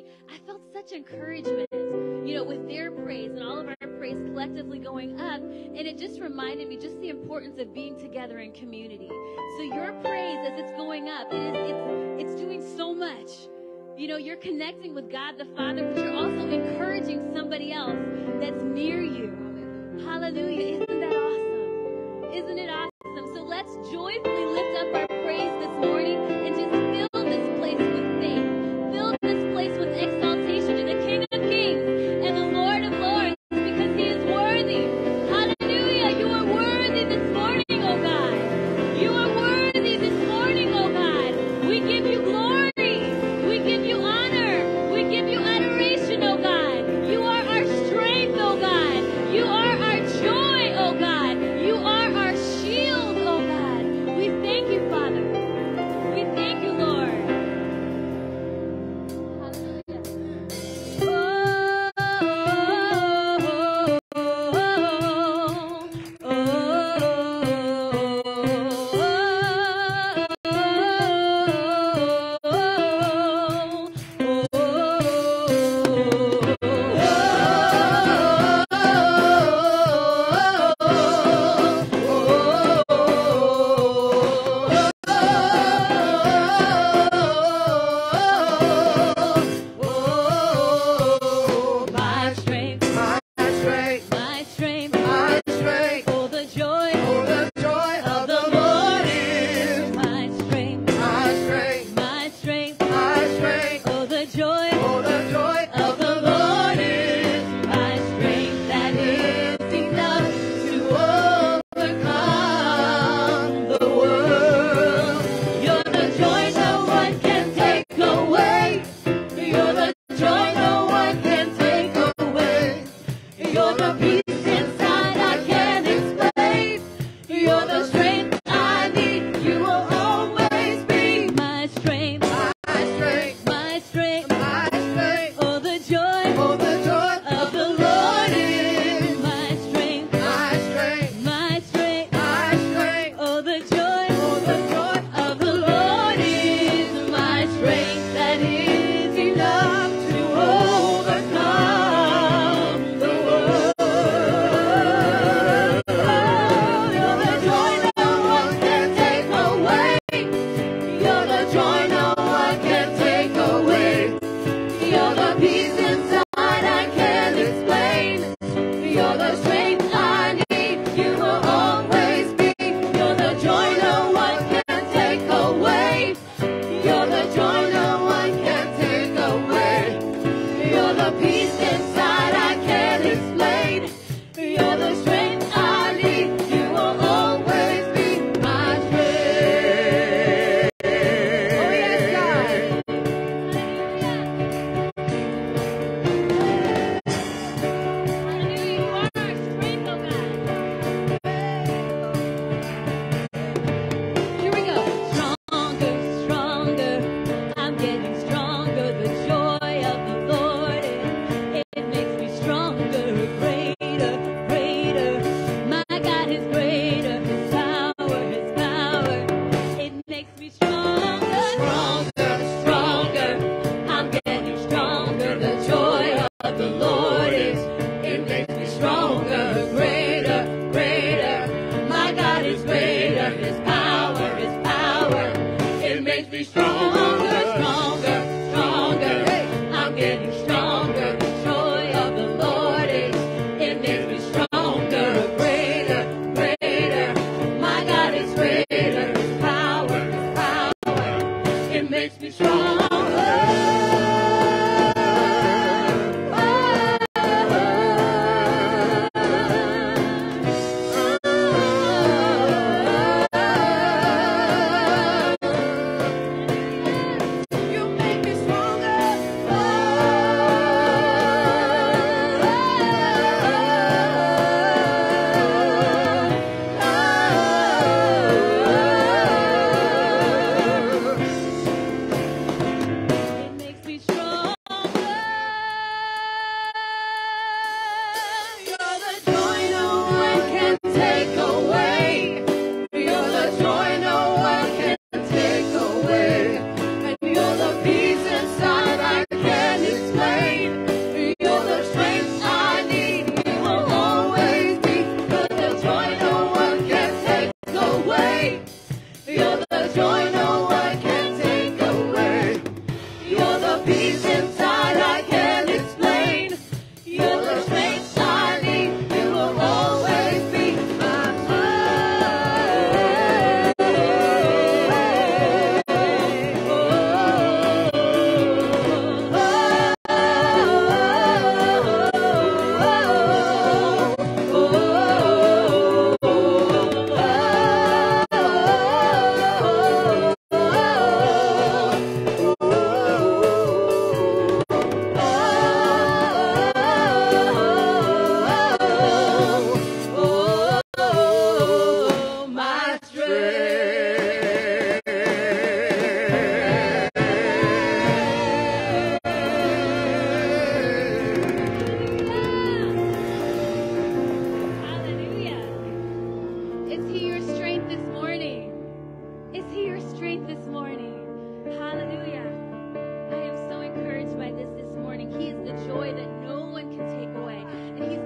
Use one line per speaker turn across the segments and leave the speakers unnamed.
morning, I felt such encouragement, you know, with their praise and all of our praise collectively going up. And it just reminded me just the importance of being together in community. So your praise, as it's going up, it's doing so much. You know, you're connecting with God the Father, but you're also encouraging somebody else that's near you. Hallelujah. Isn't that awesome? Isn't it awesome? So let's joyfully lift up our praise this morning and just fill this place with faith. Fill this place with exaltation to the King of Kings and the Lord of Lords, because he is worthy. Hallelujah. You are worthy this morning, oh God. You are worthy this morning, oh God. We give you glory. We give you honor. We give you adoration, oh God. You are our strength, oh God. You are our joy, oh God. You are our shield, oh God. We thank you, Father. We thank you, Lord.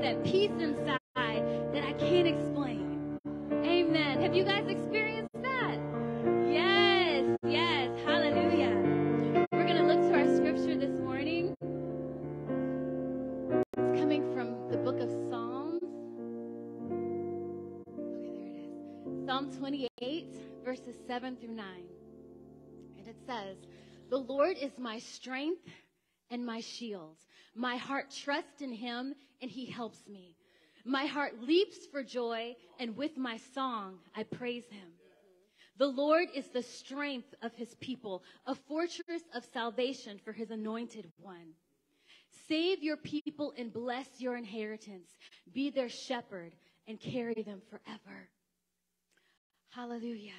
that peace inside that I can't explain. Amen. Have you guys experienced that? Yes, yes. Hallelujah. We're going to look to our scripture this morning. It's coming from the book of Psalms. Okay, there it is. Psalm 28, verses 7 through 9. And it says, "The Lord is my strength and my shield. My heart trusts in him, and he helps me. My heart leaps for joy, and with my song I praise him. The Lord is the strength of his people, a fortress of salvation for his anointed one. Save your people and bless your inheritance. Be their shepherd and carry them forever." Hallelujah.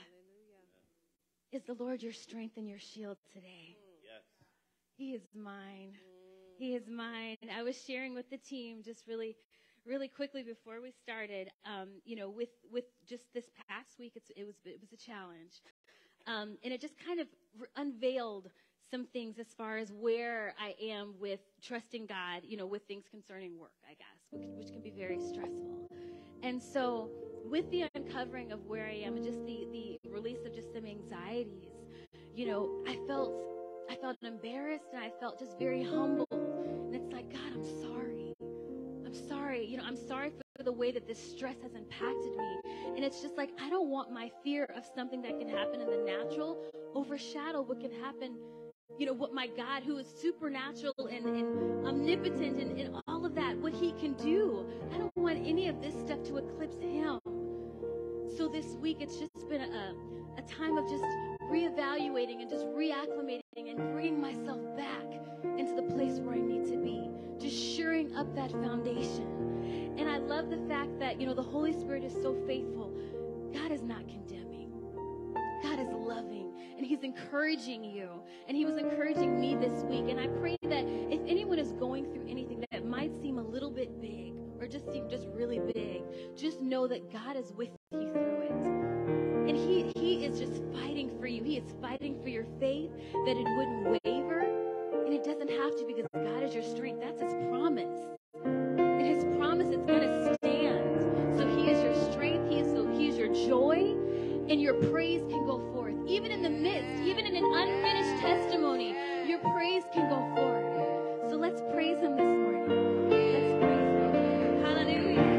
Is the Lord your strength and your shield today?
Yes.
He is mine. He is mine. I was sharing with the team just really quickly before we started, with just this past week, it was a challenge. And it just kind of unveiled some things as far as where I am with trusting God, with things concerning work, I guess, which can be very stressful. And so with the uncovering of where I am and just the release of just some anxieties, I felt embarrassed, and I felt just very humbled. And it's like, God, I'm sorry. I'm sorry. I'm sorry for the way that this stress has impacted me. And it's just like, I don't want my fear of something that can happen in the natural overshadow what can happen, what my God, who is supernatural and omnipotent and all of that, what he can do. I don't want any of this stuff to eclipse him. So this week, it's just been a time of just reevaluating and just reacclimating and bringing myself back into the place where I need to be, just shoring up that foundation. And I love the fact that, the Holy Spirit is so faithful. God is not condemning. God is loving, and he's encouraging you. And he was encouraging me this week. And I pray that if anyone is going through anything that might seem a little bit big or just seem just really big, just know that God is with you through it. And he is just fighting for you. He is fighting for your faith, that it wouldn't waver. And it doesn't have to, because God is your strength. That's his promise. And his promise is going to stand. So he is your strength. He is your joy. And your praise can go forth. Even in the midst, even in an unfinished testimony, your praise can go forth. So let's praise him this morning. Let's praise him. Hallelujah.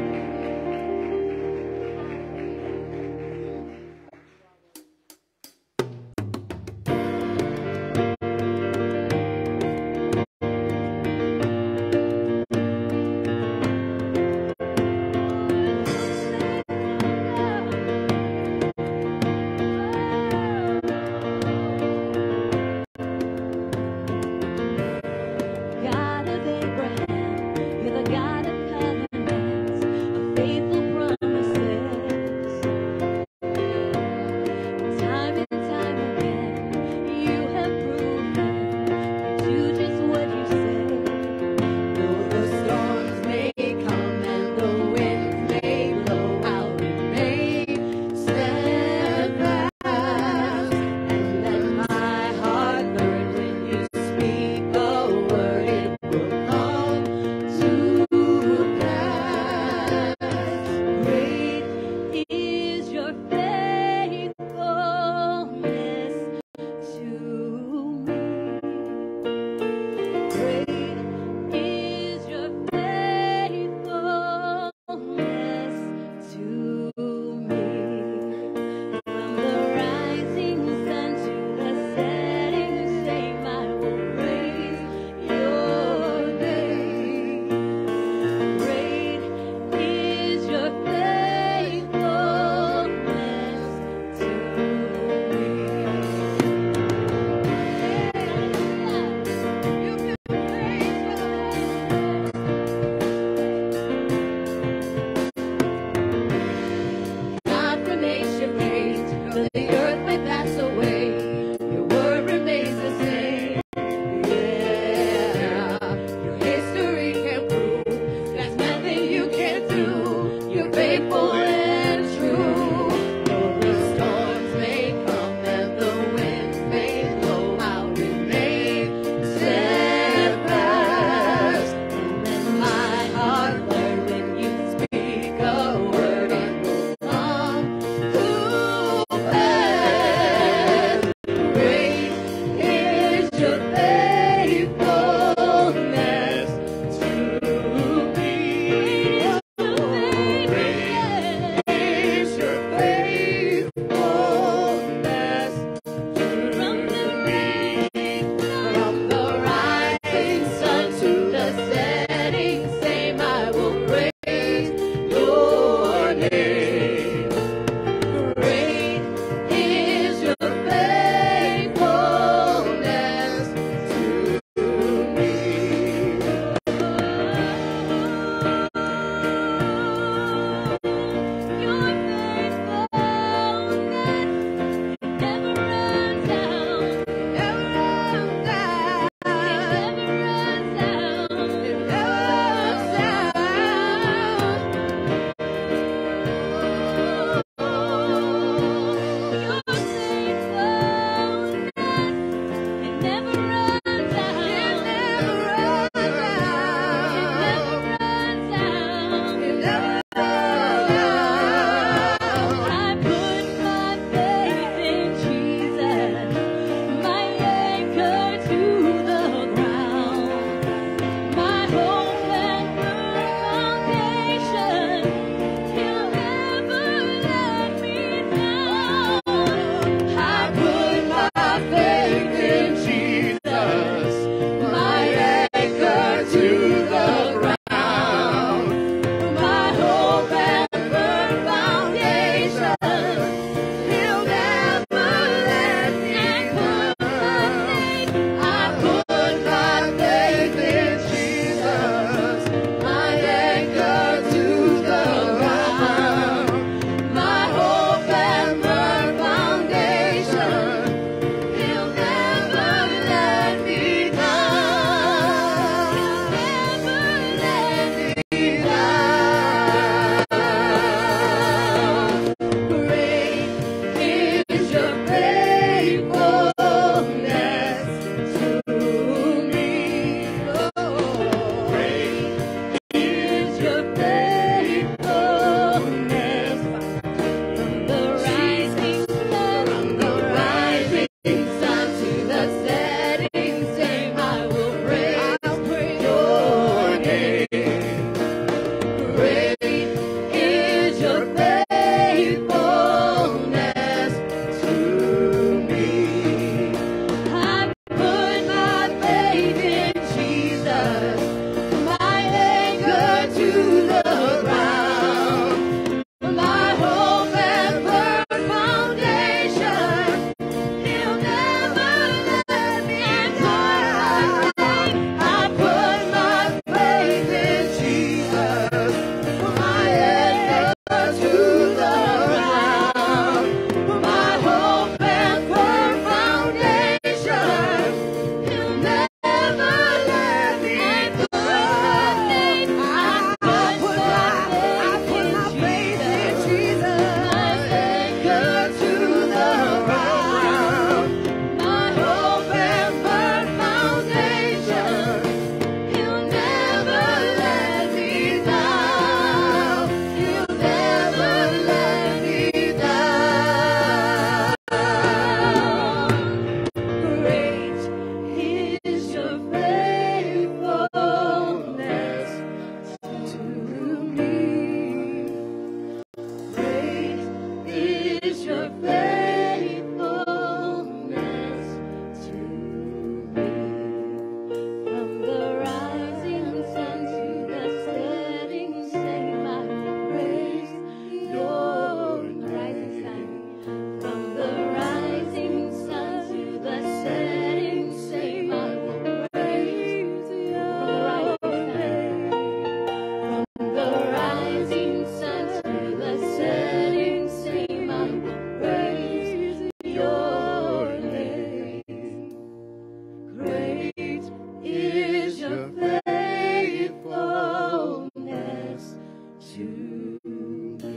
to me.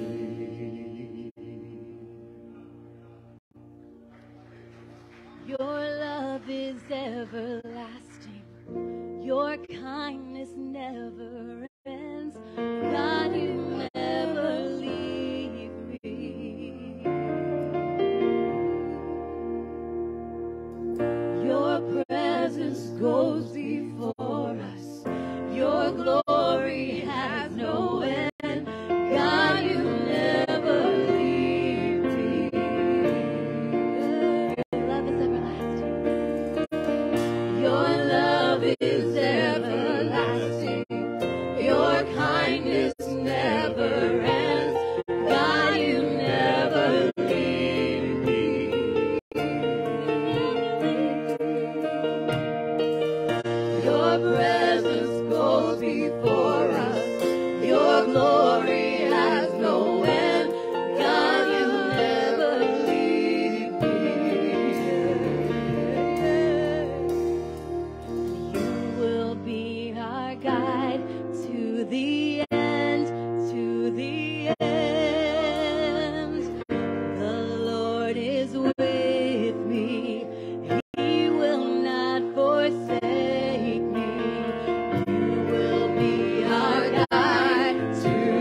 Your love is everlasting. Your kindness never ends. God, you never leave me. Your presence goes before us. Your glory has no end. God, you never leave me. Your love is everlasting. Your love is everlasting. Your kindness never ends. God, you never leave me. Your presence goes before us. Your glory has no end. God, you never leave me. You will be our guide to the end, to the end. The Lord is with me. He will not forsake me. You will be our guide to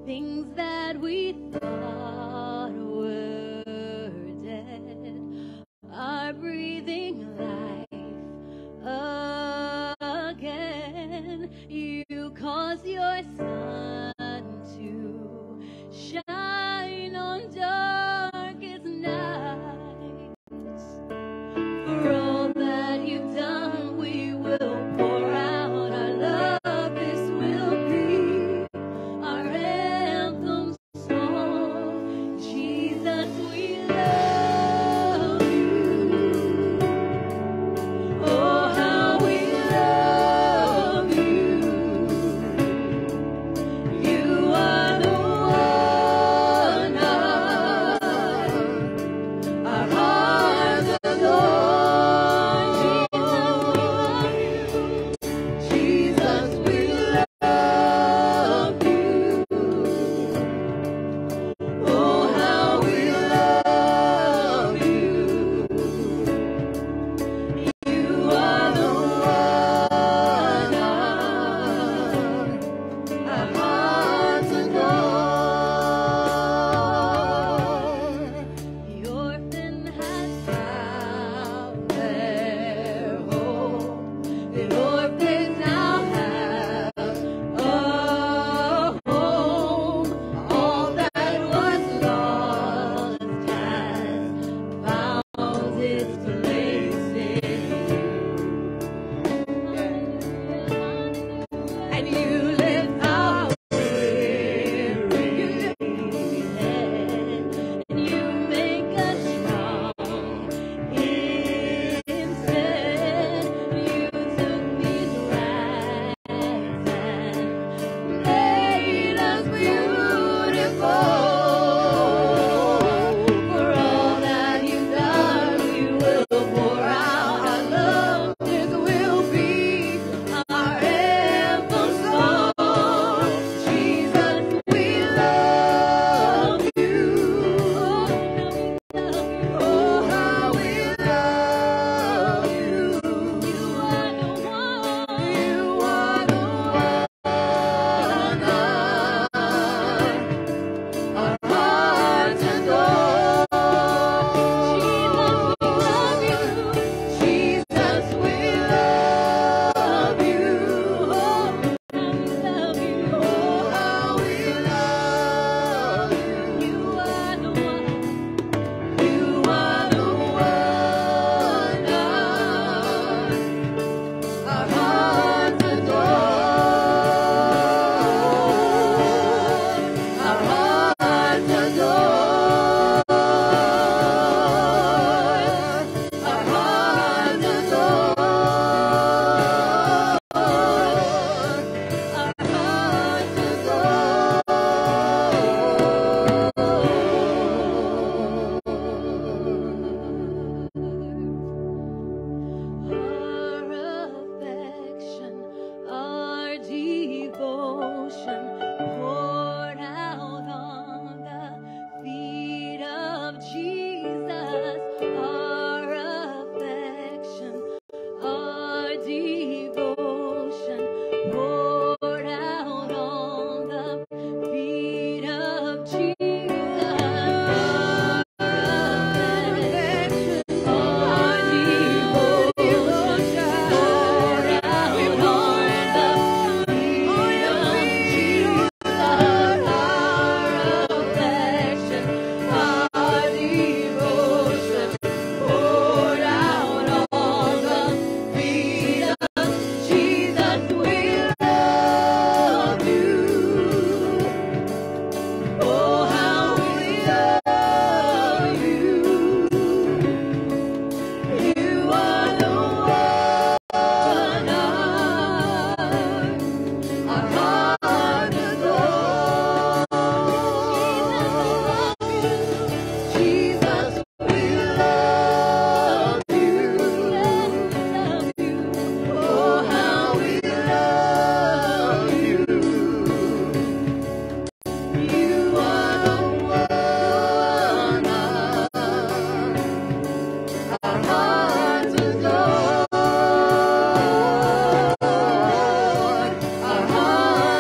things that we thought were dead are breathing life again. You cause your sun to shine on darkest nights. For all that you've done, we will pour out our love. This will be our anthem song. Jesus, we love you. Oh, how we love you. You are the one our hearts adore. Jesus, we love you. Oh, how we love you. You are the one our hearts adore. The orphan has found their home. The orphans now have a home. All that was lost has found its place in you. And you lift our weary head, and you make us strong instead. You took these rags and made us beautiful. For all that you've done, we will pour out our love. This will be our anthem song. Jesus, we love you. Oh, how we love you. You are the one. You are the one. Our hearts adore. Jesus, we love you. Jesus, we love you. Oh, how we love you. Oh, how we love you. You are the one. You are the one our hearts adore. Our hearts adore. Our hearts adore. Our hearts Our affection, our devotion poured out on the feet of Jesus. Our affection, our devotion poured out on the feet of Jesus. Our affection, our devotion poured out on the feet of Jesus. Our affection, our devotion poured out on the feet of Jesus. We love you. Oh, how we love you. You are the one our hearts adore. Jesus, we love you. Oh, how we love you. You are the one our hearts adore. Our hearts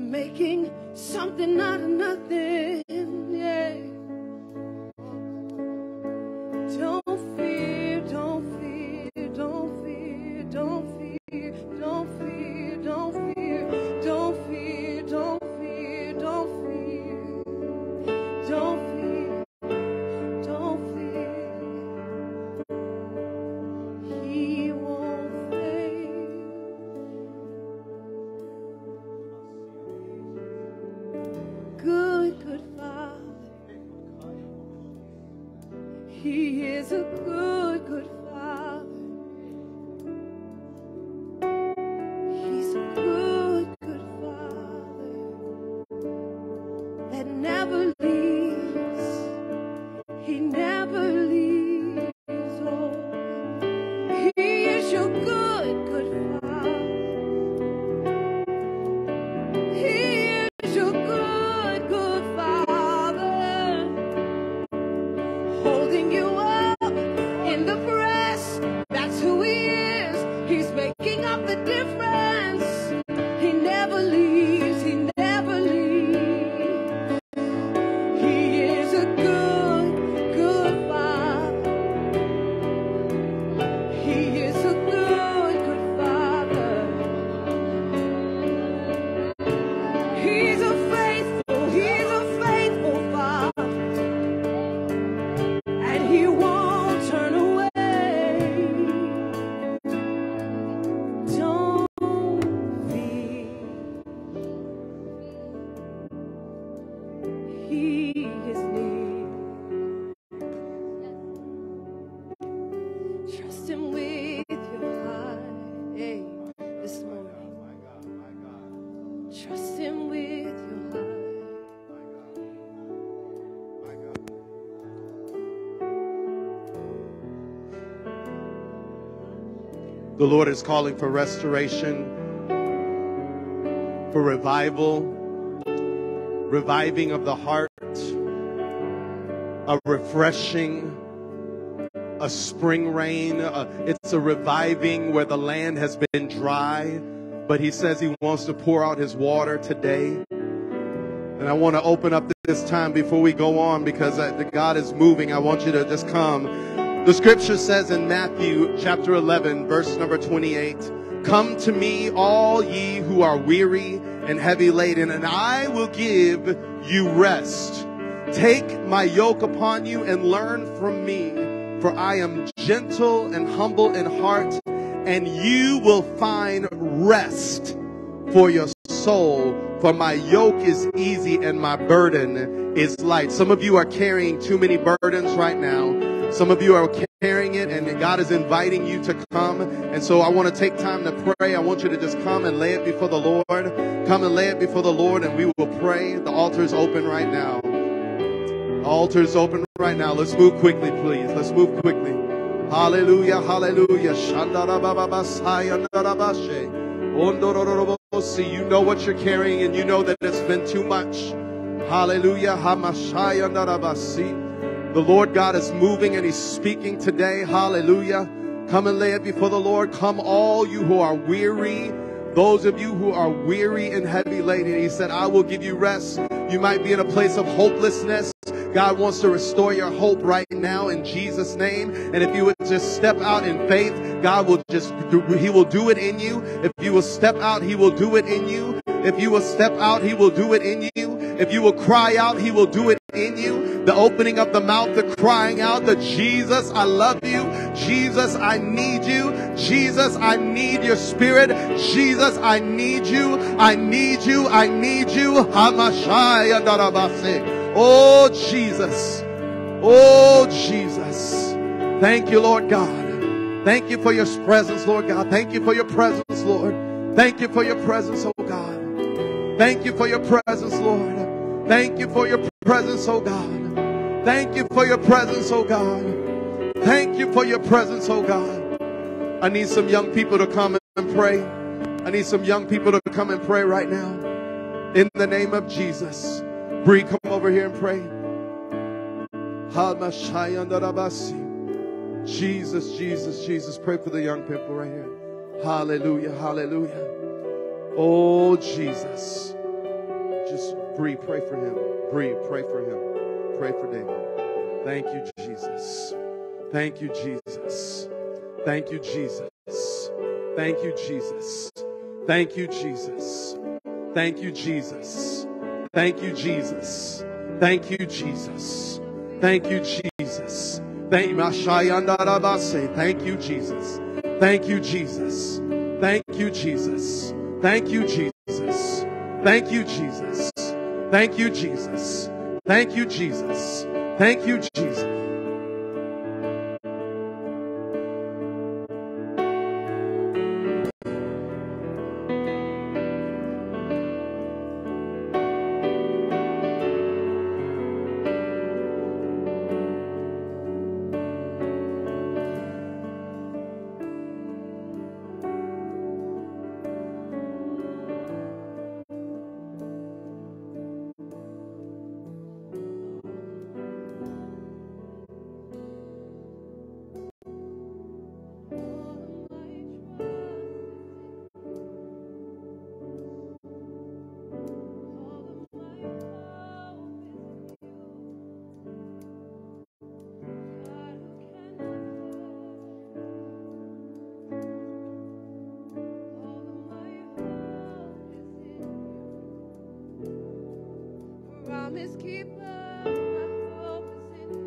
making something out of nothing. Yeah. Don't fear, don't fear, don't fear, don't fear, don't fear, don't fear, don't fear, don't fear, don't fear, don't fear, don't fear. He won't fail. Good, good Father. He is a good, good Father. He's a good, good Father that never leaves. He never leaves. Oh, He is your good, good Father. He is your good, good Father, holding you up in the breast. That's who He is. He's making up the difference. He never leaves. He never leaves. He is a good, good Father. He is a good, good Father. He's a faithful Father, and He won't turn away. Don't fear. He is near. Trust Him with your heart. Hey, this morning. Trust Him with your heart.
The Lord is calling for restoration, for revival, reviving of the heart, a refreshing, a spring rain. It's a reviving where the land has been dry, but He says He wants to pour out His water today. And I want to open up this time before we go on, because God is moving. I want you to just come. The scripture says in Matthew chapter 11, verse number 28, "Come to me, all ye who are weary and heavy laden, and I will give you rest. Take my yoke upon you and learn from me, for I am gentle and humble in heart, and you will find rest for your soul. For my yoke is easy and my burden is light." Some of you are carrying too many burdens right now. Some of you are carrying it, and God is inviting you to come. And so I want to take time to pray. I want you to just come and lay it before the Lord. Come and lay it before the Lord, and we will pray. The altar is open right now. The altar is open right now. Let's move quickly, please. Let's move quickly. Hallelujah, hallelujah. You know what you're carrying, and you know that it's been too much. Hallelujah. The Lord God is moving and He's speaking today. Hallelujah. Come and lay it before the Lord. Come, all you who are weary, those of you who are weary and heavy laden. He said, I will give you rest. You might be in a place of hopelessness. God wants to restore your hope right now in Jesus' name. And if you would just step out in faith, God will He will do it in you. If you will step out, He will do it in you. If you will step out, He will do it in you. If you will cry out, He will do it in you. The opening of the mouth, the crying out, the Jesus, I love you. Jesus, I need you. Jesus, I need your spirit. Jesus, I need you. I need you. I need you. Oh, Jesus. Oh, Jesus. Thank you, Lord God. Thank you for your presence, Lord God. Thank you for your presence, Lord. Thank you for your presence, oh God. Thank you for your presence, Lord. Thank you for your presence, oh God. Thank you for your presence, oh God. Thank you for your presence, oh God. I need some young people to come and pray. I need some young people to come and pray right now. In the name of Jesus. Bree, come over here and pray. Jesus, Jesus, Jesus. Pray for the young people right here. Hallelujah, hallelujah. Oh, Jesus. Just Bree, pray for him. Bree, pray for him. Pray for David. Thank you, Jesus. Thank you, Jesus. Thank you, Jesus. Thank you, Jesus. Thank you, Jesus. Thank you, Jesus. Thank you, Jesus. Thank you, Jesus. Thank you, Jesus. Thank you, Thank you, Jesus. Thank you, Jesus. Thank you, Jesus. Thank you, Jesus. Thank you, Jesus. Thank you, Jesus. Thank you, Jesus. Thank you, Jesus.
Promise keeper, my hope is in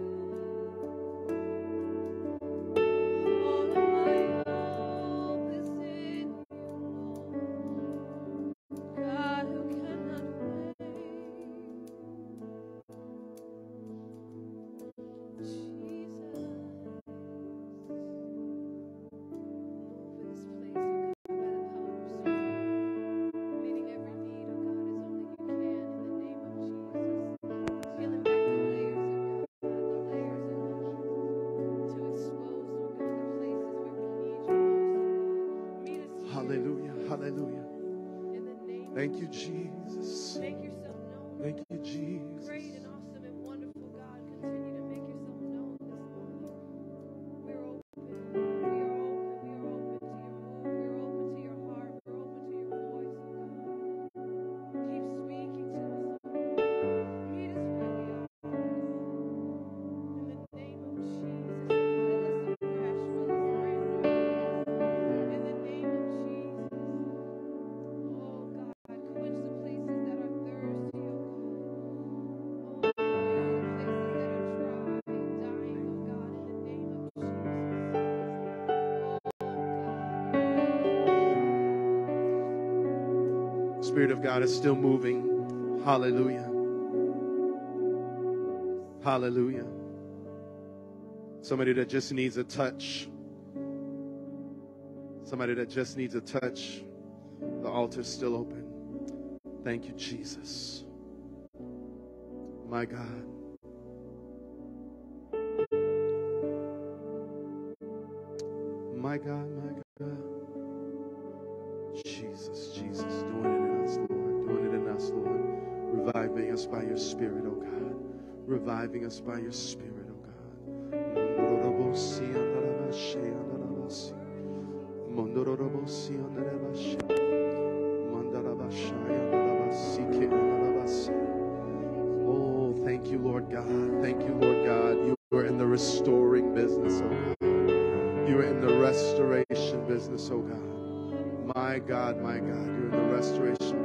you. All of my hope is in you, Lord. God who cannot fail. Jesus. Over this place, oh God, by the power of your Spirit. Meeting every need, oh God, as only you can in the name of Jesus. Peeling back the layers, oh God, the layers, oh God, to expose, oh God, the places where we need you most, oh God. Meet us here.
Hallelujah. Hallelujah.
In the name
Thank
of
you,
Jesus.
Jesus.
Make yourself known.
Thank you, Jesus.
Great and awesome and wonderful God, continue to make yourself known this morning. We're open. We are open. We are open to your move. We're open to your heart. We're open to your voice, oh God. Keep speaking to us, oh God. Meet us where we are. In the name of Jesus, fill us afresh, fill us brand new. In the name of Jesus. Oh God, quench the places that are thirsty, oh God. Oh, renew the places that are dry and dying, oh God, in the name of Jesus.
Spirit of God is still moving. Hallelujah. Hallelujah. Somebody that just needs a touch. Somebody that just needs a touch. The altar's still open. Thank you, Jesus. My God. My God, my God. Jesus, Jesus, doing it in us, Lord. Doing it in us, Lord. Reviving us by your Spirit, oh God. Reviving us by your Spirit, oh God. Oh, thank you, Lord God. Thank you, Lord God. You are in the restoring business, oh God. You are in the restoration business, oh God. My God, my God. You're in the restoration business.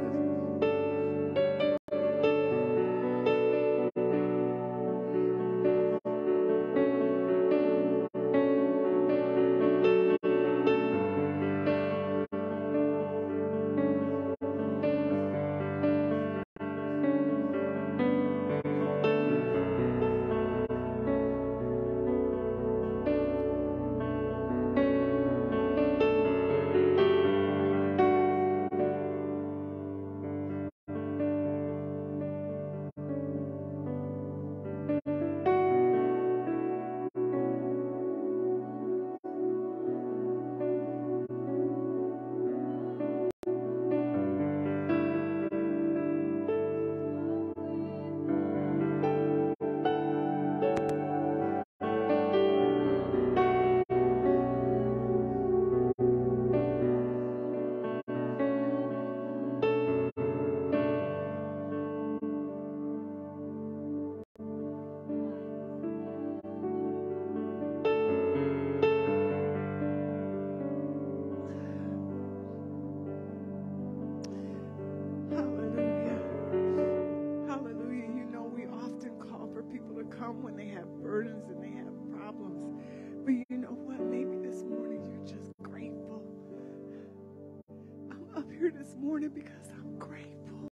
this morning because I'm grateful.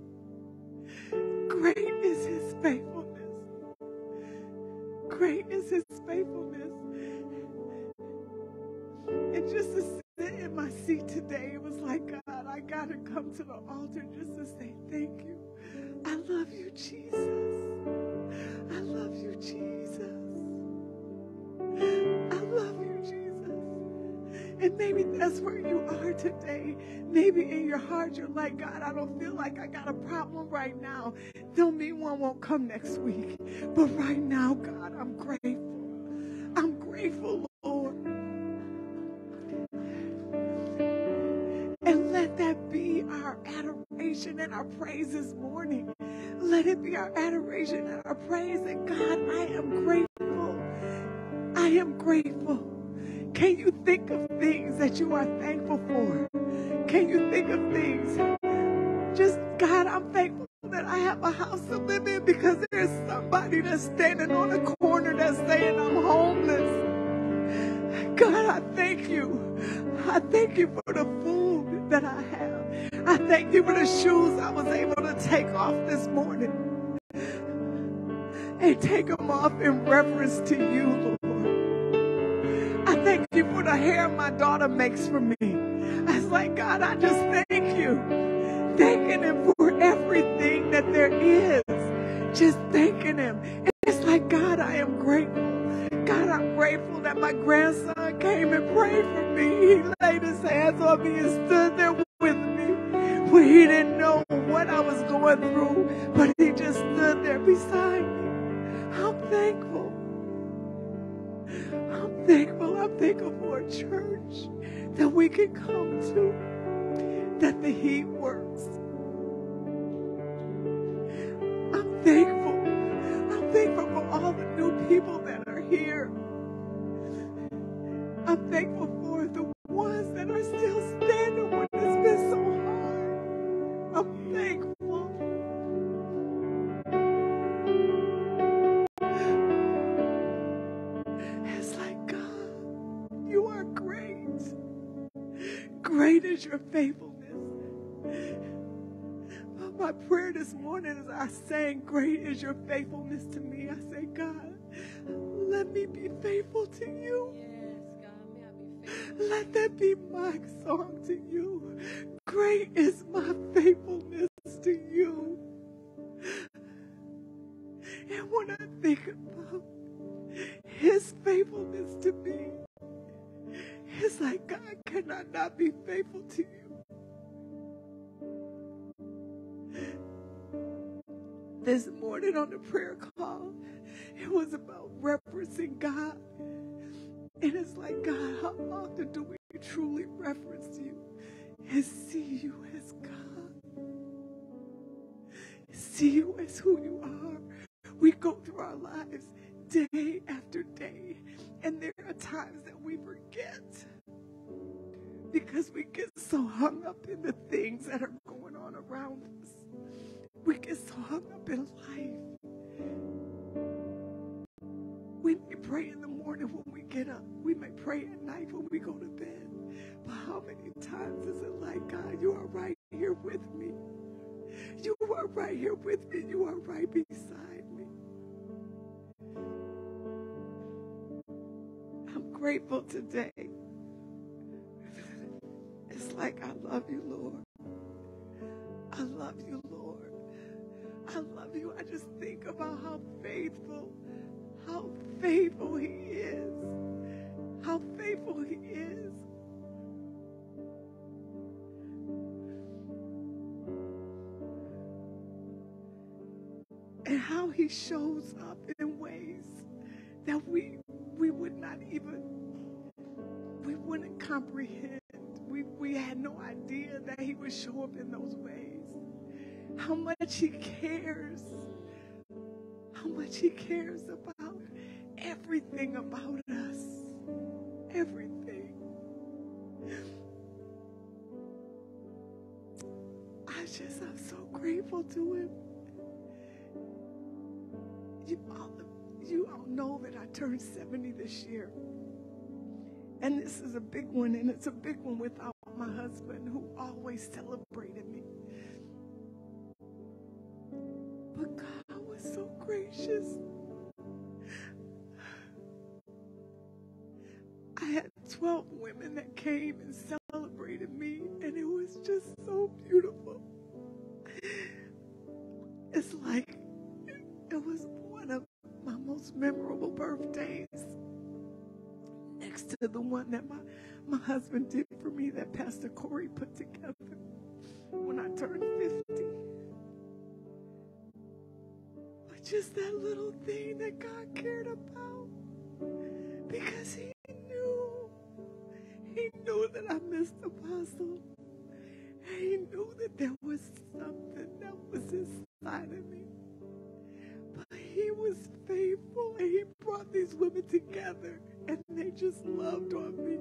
Great is his faithfulness. Great is his faithfulness. And just to sit in my seat today, it was like, God, I got to come to the altar just to say thank you. I love you, Jesus. I love you, Jesus. I love you, Jesus. And maybe that's where you are today. Maybe in your heart you're like, God, I don't feel like I got a problem right now. Don't mean one won't come next week. But right now, God, I'm grateful. I'm grateful, Lord. And let that be our adoration and our praise this morning. Let it be our adoration and our praise. And God, I am grateful. I am grateful. Can you think of things that you are thankful for? Can you think of things? Just, God, I'm thankful that I have a house to live in because there's somebody that's standing on a corner that's saying I'm homeless. God, I thank you. I thank you for the food that I have. I thank you for the shoes I was able to take off this morning. And take them off in reference to you, Lord. I thank you for the hair my daughter makes for me. I was like, God, I just thank you. Thanking him for everything that there is. Just thanking him. It's like, God, I am grateful. God, I'm grateful that my grandson came and prayed for me. He laid his hands on me and stood there with me when he didn't know what I was going through, but he just stood there beside me. I'm thankful. I'm thankful. I'm thankful for a church that we can come to, that the heat works. I'm thankful. I'm thankful for all the new people that are here. I'm thankful for the ones that are still standing when it's been so hard. I'm thankful. It's like, God, you are great. Great is your faithfulness. My prayer this morning as I sang, great is your faithfulness to me. I say, God, let me be faithful to you.
Yes, God, may I be faithful.
Let that be my song to you. Great is my faithfulness to you. And when I think about his faithfulness to me, it's like, God, can I not be faithful to you? This morning on the prayer call, it was about referencing God. And it's like, God, how often do we truly reference you and see you as God? See you as who you are. We go through our lives day after day, and there are times that we forget because we get so hung up in the things that are going on around us. We get so hung up in life. We may pray in the morning when we get up. We may pray at night when we go to bed. But how many times is it like, God, you are right here with me. You are right here with me. You are right beside me. I'm grateful today. It's like, I love you, Lord. I love you, Lord. I love you. I just think about how faithful he is. How faithful he is. And how he shows up in ways that we would not even, we wouldn't comprehend. We had no idea that he would show up in those ways. How much he cares. How much he cares about everything about us. Everything. I'm so grateful to him. You all know that I turned 70 this year. And this is a big one, and it's a big one without my husband who always celebrated me. But God was so gracious. I had 12 women that came and celebrated me, and it was just so beautiful. It's like it was one of my most memorable birthdays, next to the one that my husband did for me that Pastor Corey put together when I turned 50. But just that little thing that God cared about, because He knew that I missed Apostle. He knew that there was something that was inside of me. But He was faithful, and He brought these women together, and they just loved on me.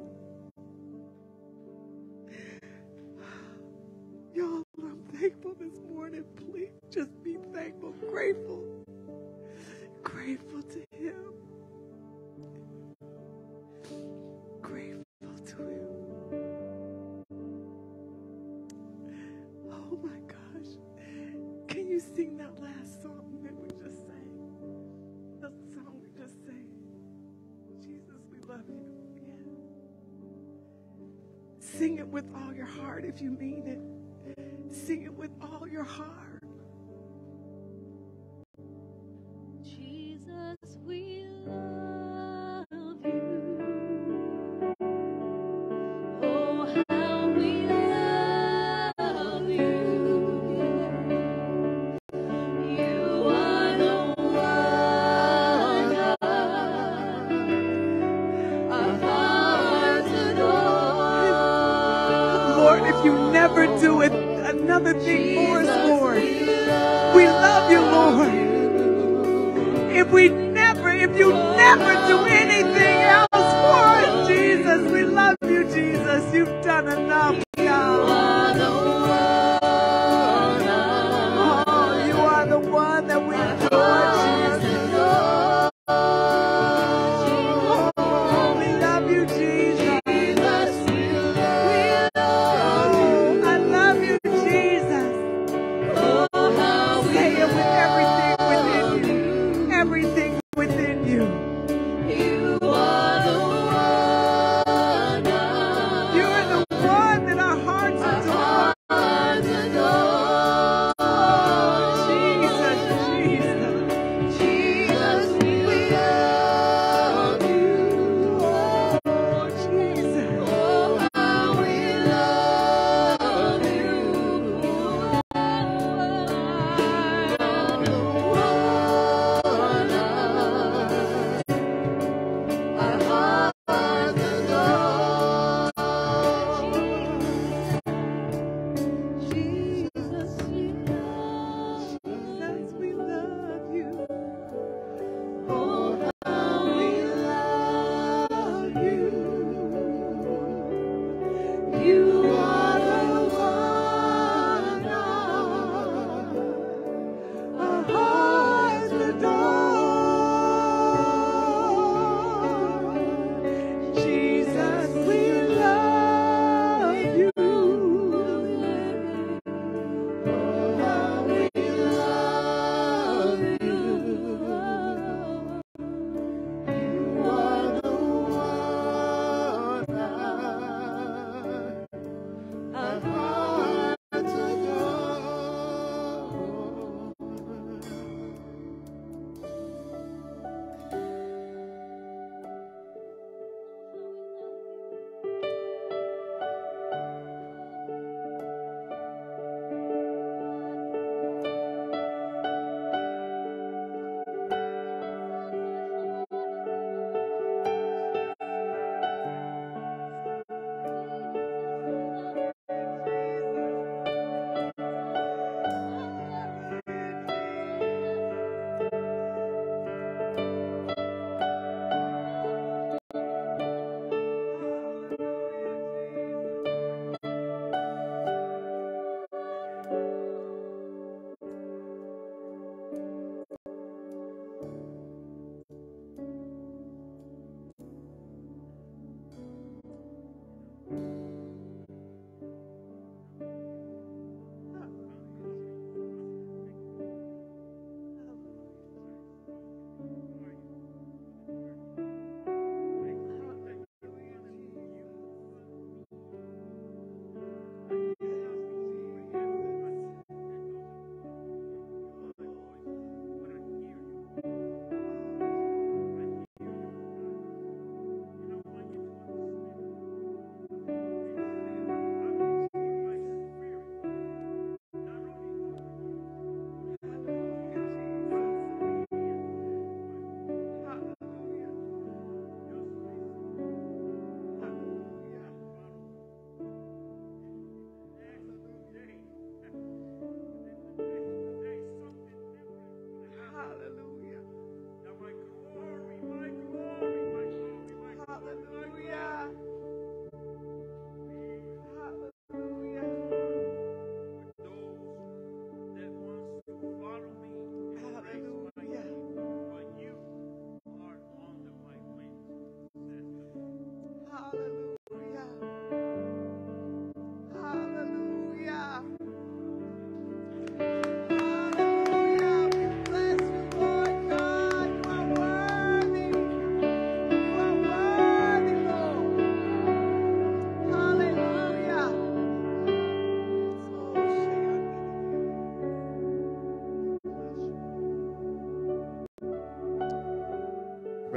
Y'all, I'm thankful this morning. Please just be thankful, grateful. Grateful to Him. Grateful to Him. Oh my gosh. Can you sing that last song that we just sang? The song we just sang. Jesus, we love you. Yeah. Sing it with all your heart if you mean it. Sing it with all your heart.
Jesus, we love you. Oh, how we love you. You are the one our hearts adore.
Lord, if you never do it, another thing for us, Lord. We love you, Lord. If you never do anything else for us, Jesus, we love you, Jesus. You've done enough, God. Oh, you are the one that we adore, Jesus. Oh, we love you, Jesus. Oh, I love you, Jesus. Say it with everything within you. Everything within you.
You are the one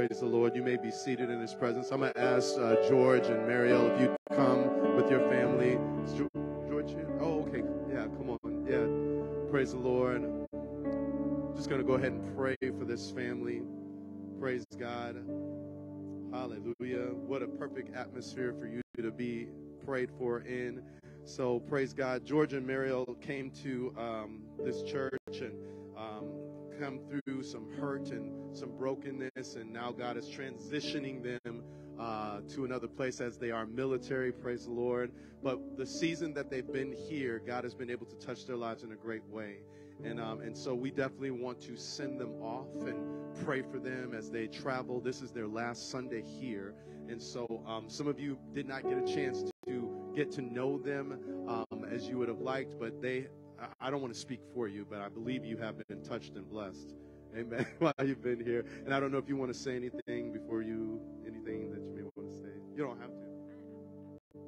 Praise the Lord. You may be seated in his presence. I'm going to ask George and Mariel if you come with your family. Is George here? Oh, okay. Yeah, come on. Yeah. Praise the Lord. Just going to go ahead and pray for this family. Praise God. Hallelujah. What a perfect atmosphere for you to be prayed for in. So praise God. George and Mariel came to this church and come through some hurt and some brokenness, and now God is transitioning them to another place as they are military. Praise the Lord. But the season that they've been here, God has been able to touch their lives in a great way. And so we definitely want to send them off and pray for them as they travel. This is their last Sunday here. And so some of you did not get a chance to get to know them as you would have liked, but I don't want to speak for you, but I believe you have been touched and blessed. Amen. While you've been here. And I don't know if you want to say anything before anything that you may want to say. You don't have to.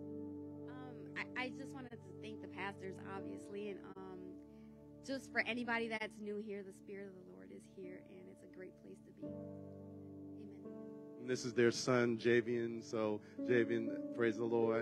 I just wanted to thank the pastors, obviously, and just for anybody that's new here, the Spirit of the Lord is here, and it's a great place to be. Amen.
And this is their son, Javian. So, Javian, praise the Lord.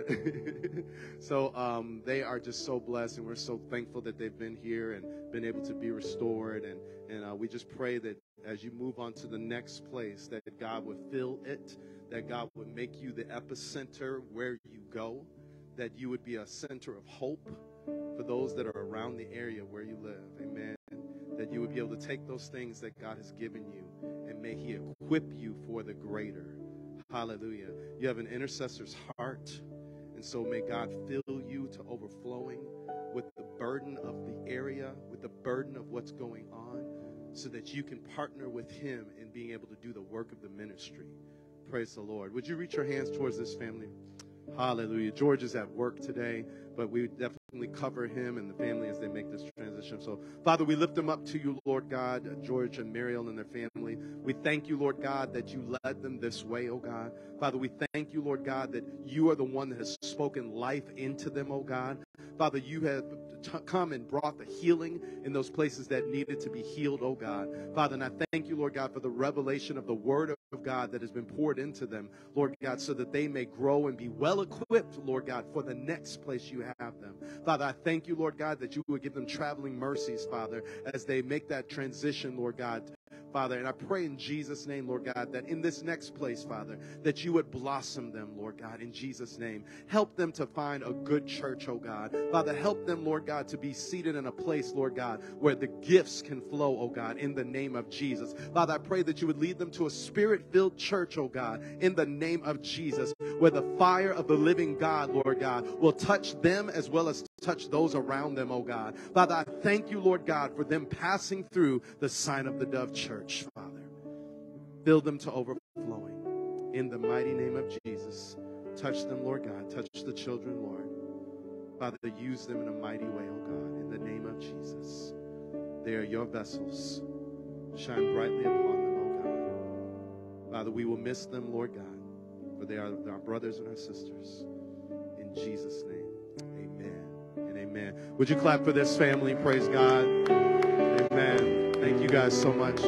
So, they are just so blessed, and we're so thankful that they've been here and been able to be restored. And we just pray that as you move on to the next place, that God would fill it, that God would make you the epicenter where you go, that you would be a center of hope for those that are around the area where you live. Amen. That you would be able to take those things that God has given you, and may he equip you for the greater. Hallelujah. You have an intercessor's heart, and so may God fill you to overflowing with the burden of the area, with the burden of what's going on, so that you can partner with him in being able to do the work of the ministry. Praise the Lord. Would you reach your hands towards this family? Hallelujah. George is at work today, but we definitely cover him and the family as they make this transition. So, Father, we lift them up to you, Lord God, George and Mariel and their family. We thank you, Lord God, that you led them this way, oh God. Father, we thank you, Lord God, that you are the one that has spoken life into them, oh God. Father, you have come and brought the healing in those places that needed to be healed, oh God. Father, and I thank you, Lord God, for the revelation of the word of God that has been poured into them, Lord God, so that they may grow and be well equipped, Lord God, for the next place you have them. Father, I thank you, Lord God, that you would give them traveling mercies, Father, as they make that transition, Lord God. Father, and I pray in Jesus' name, Lord God, that in this next place, Father, that you would blossom them, Lord God, in Jesus' name. Help them to find a good church, oh God. Father, help them, Lord God, to be seated in a place, Lord God, where the gifts can flow, oh God, in the name of Jesus. Father, I pray that you would lead them to a spirit-filled church, oh God, in the name of Jesus, where the fire of the living God, Lord God, will touch them as well as touch those around them, oh God. Father, I thank you, Lord God, for them passing through the sign of the dove church, Father. Fill them to overflowing. In the mighty name of Jesus, touch them, Lord God. Touch the children, Lord. Father, use them in a mighty way, oh God, in the name of Jesus. They are your vessels. Shine brightly upon them, oh God. Father, we will miss them, Lord God, for they are our brothers and our sisters. In Jesus' name. Amen. Would you clap for this family? Praise God. Amen. Thank you guys so much.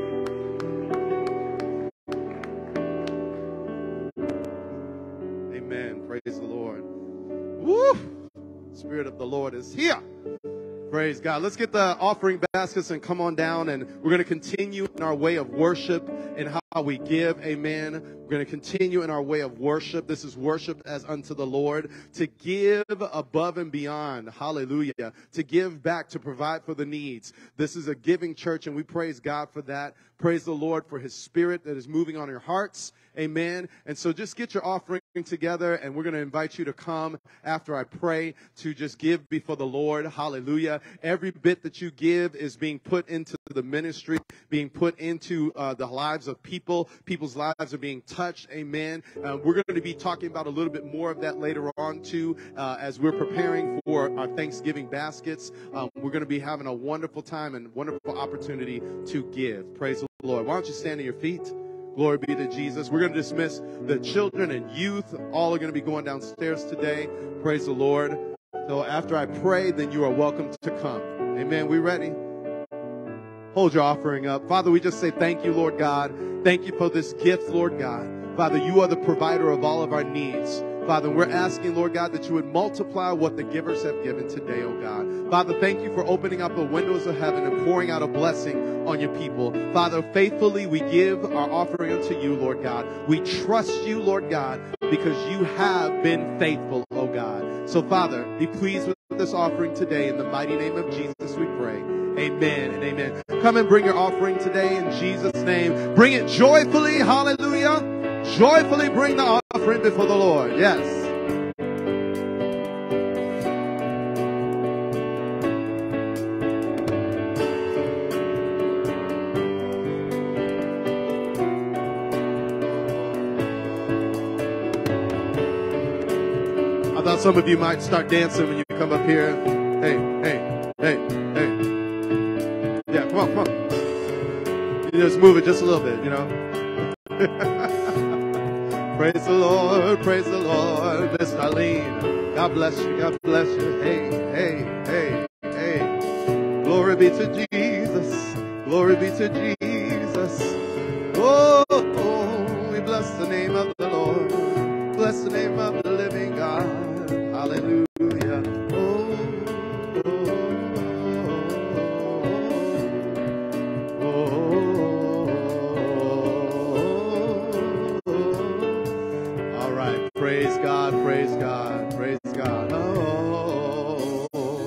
Amen. Praise the Lord. Woo! Spirit of the Lord is here. Praise God. Let's get the offering baskets and come on down, and we're going to continue in our way of worship and how we give. Amen. We're going to continue in our way of worship. This is worship as unto the Lord, to give above and beyond. Hallelujah. To give back, to provide for the needs. This is a giving church, and we praise God for that. Praise the Lord for his spirit that is moving on your hearts. Amen. And so just get your offering together, and we're going to invite you to come after I pray to just give before the Lord. Hallelujah. Every bit that you give is being put into the ministry, being put into the lives of people. People's lives are being touched. Amen. We're going to be talking about a little bit more of that later on too, as we're preparing for our Thanksgiving baskets. We're going to be having a wonderful time and wonderful opportunity to give. Praise the Lord. Why don't you stand on your feet? Glory be to Jesus. We're going to dismiss the children and youth. All are going to be going downstairs today. Praise the Lord. So after I pray, then you are welcome to come. Amen. We ready? hold your offering up. Father, we just say thank you, Lord God. Thank you for this gift, Lord God. Father, you are the provider of all of our needs. Father, we're asking, Lord God, that you would multiply what the givers have given today, oh God. Father, thank you for opening up the windows of heaven and pouring out a blessing on your people. Father, faithfully we give our offering unto you, Lord God. We trust you, Lord God, because you have been faithful, oh God. So, Father, be pleased with this offering today. In the mighty name of Jesus, we pray. Amen and amen. Come and bring your offering today in Jesus' name. Bring it joyfully. Hallelujah. Joyfully bring the offering before the Lord. Yes. I thought some of you might start dancing when you come up here. Hey, hey, hey, hey. Yeah, come on, come on. You just move it just a little bit, you know. Praise the Lord, Miss Darlene. God bless you, God bless you. Hey, hey, hey, hey. Glory be to Jesus, glory be to Jesus. Oh, oh, we bless the name of the Lord, bless the name of the living God. Hallelujah. Praise God, praise God, praise God. Oh,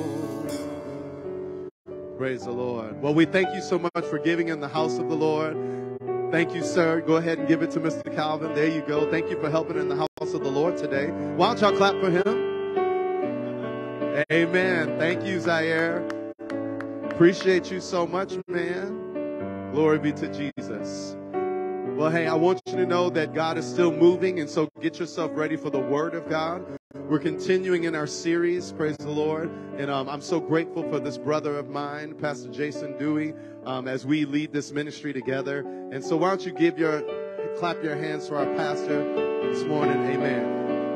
praise the Lord. Well, we thank you so much for giving in the house of the Lord. Thank you, sir. Go ahead and give it to Mr. Calvin. There you go. Thank you for helping in the house of the Lord today. Why don't y'all clap for him? Amen. Thank you, Zaire. Appreciate you so much, man. Glory be to Jesus. Well, hey, I want you to know that God is still moving, and so get yourself ready for the Word of God. We're continuing in our series, praise the Lord, and I'm so grateful for this brother of mine, Pastor Jason Dewey, as we lead this ministry together. And so why don't you clap your hands for our pastor this morning. Amen.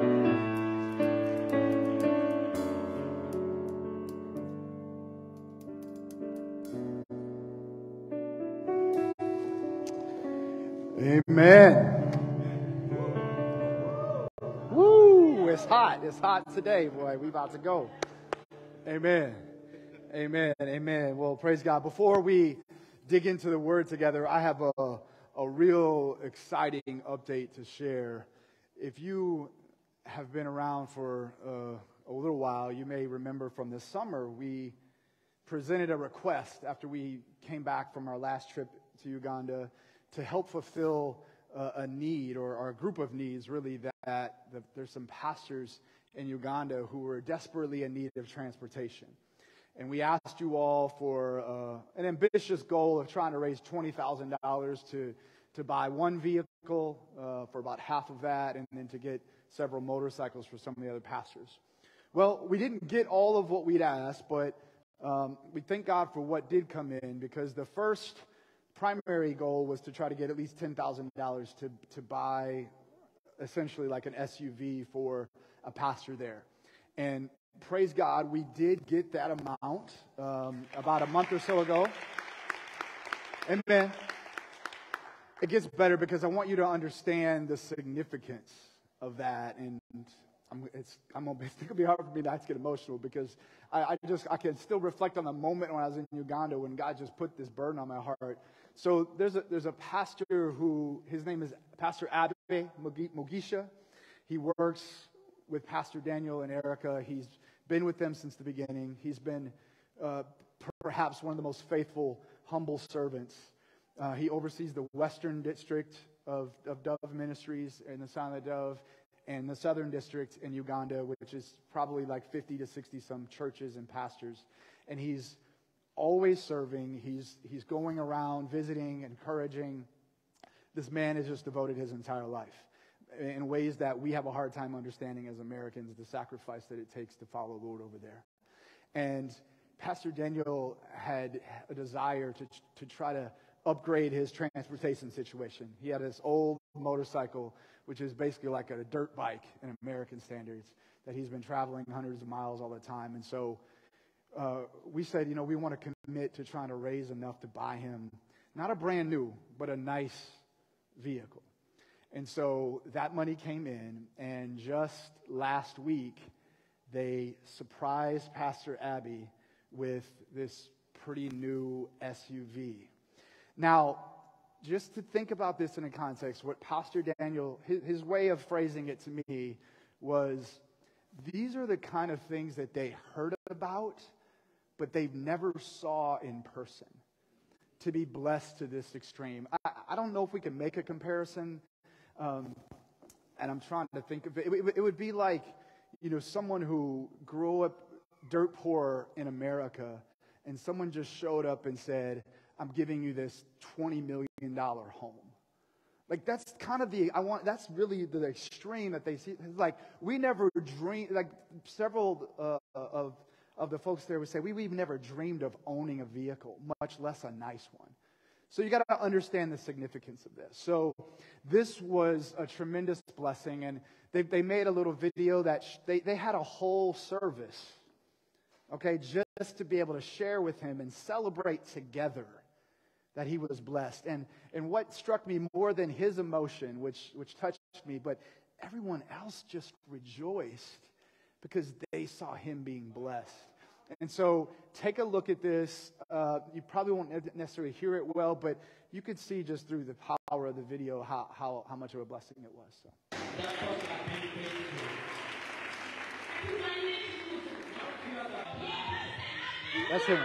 Amen. Woo! It's hot. It's hot today, boy. We about to go. Amen. Amen. Amen. Well, praise God. Before we dig into the Word together, I have a real exciting update to share. If you have been around for a little while, you may remember from this summer we presented a request after we came back from our last trip to Uganda to help fulfill a need or a group of needs, really, that there's some pastors in Uganda who were desperately in need of transportation. And we asked you all for an ambitious goal of trying to raise $20,000 to buy one vehicle for about half of that, and then to get several motorcycles for some of the other pastors. Well, we didn't get all of what we'd asked, but we thank God for what did come in, because the first primary goal was to try to get at least $10,000 to buy essentially like an SUV for a pastor there. And praise God, we did get that amount about a month or so ago. Amen. It gets better because I want you to understand the significance of that. And it's going to be hard for me not to get emotional, because I can still reflect on the moment when I was in Uganda when God just put this burden on my heart. So there's a pastor who, his name is Pastor Abe Mugisha. He works with Pastor Daniel and Erica. He's been with them since the beginning. He's been perhaps one of the most faithful, humble servants. He oversees the Western District of Dove Ministries and the Son of the Dove, and the Southern District in Uganda, which is probably like 50 to 60 some churches and pastors. And he's always serving. He's going around visiting, encouraging. This man has just devoted his entire life in ways that we have a hard time understanding as Americans, the sacrifice that it takes to follow the Lord over there. And Pastor Daniel had a desire to try to upgrade his transportation situation. He had this old motorcycle, which is basically like a dirt bike in American standards, that he's been traveling hundreds of miles all the time. And so we said, we want to commit to trying to raise enough to buy him, not a brand new, but a nice vehicle. And so that money came in, and just last week, they surprised Pastor Abby with this pretty new SUV. Now, just to think about this in a context, what Pastor Daniel, his way of phrasing it to me was, these are the kind of things that they heard about, but they've never saw in person. To be blessed to this extreme. I don't know if we can make a comparison, and I'm trying to think of it. It would be like, someone who grew up dirt poor in America, and someone just showed up and said, I'm giving you this $20 million home. Like, that's kind of that's really the extreme that they see. It's like, we never dreamed, like several of the folks there would say, we've never dreamed of owning a vehicle, much less a nice one. So you got to understand the significance of this. So this was a tremendous blessing, and they made a little video that they had a whole service, okay, just to be able to share with him and celebrate together that he was blessed. And what struck me more than his emotion, which touched me, but everyone else just rejoiced because they saw him being blessed. And so take a look at this. You probably won't necessarily hear it well, but you could see just through the power of the video how much of a blessing it was. So. That's him.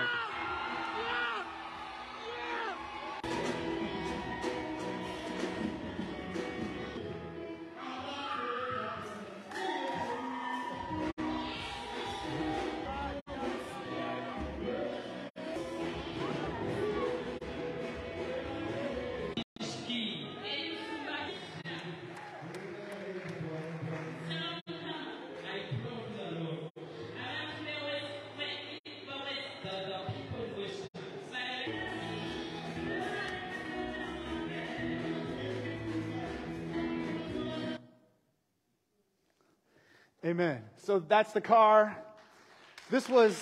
Amen. So that's the car. This was,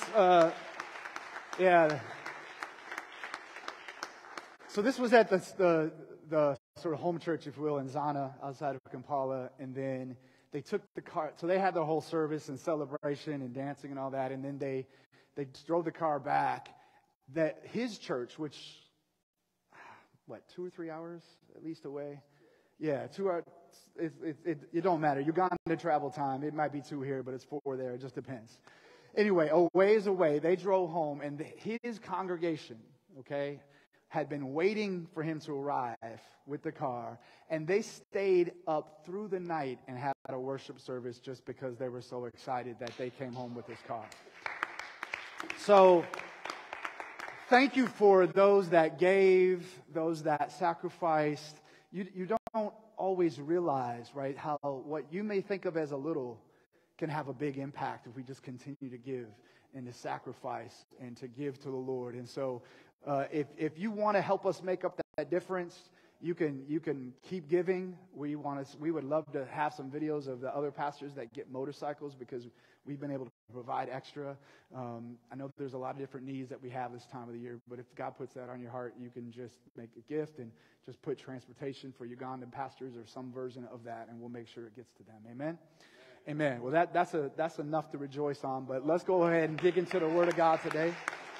So this was at the sort of home church, if you will, in Zana, outside of Kampala. And then they took the car. So they had their whole service and celebration and dancing and all that. And then they drove the car back. That his church, which, 2 or 3 hours at least away? Yeah, 2 hours. It don't matter. Uganda travel time. It might be 2 here, but it's 4 there. It just depends. Anyway, a ways away, they drove home, and his congregation, okay, had been waiting for him to arrive with the car, and they stayed up through the night and had a worship service just because they were so excited that they came home with his car. So, thank you for those that gave, those that sacrificed. You don't always realize, right, how what you may think of as a little can have a big impact if we just continue to give and to sacrifice and to give to the Lord. And so if you want to help us make up that difference, you can keep giving. We would love to have some videos of the other pastors that get motorcycles because we've been able to provide extra. I know there's a lot of different needs that we have this time of the year, but if God puts that on your heart, you can just make a gift and just put transportation for Ugandan pastors or some version of that, and we'll make sure it gets to them. Amen? Amen. Well, that's enough to rejoice on, but let's go ahead and dig into the Word of God today.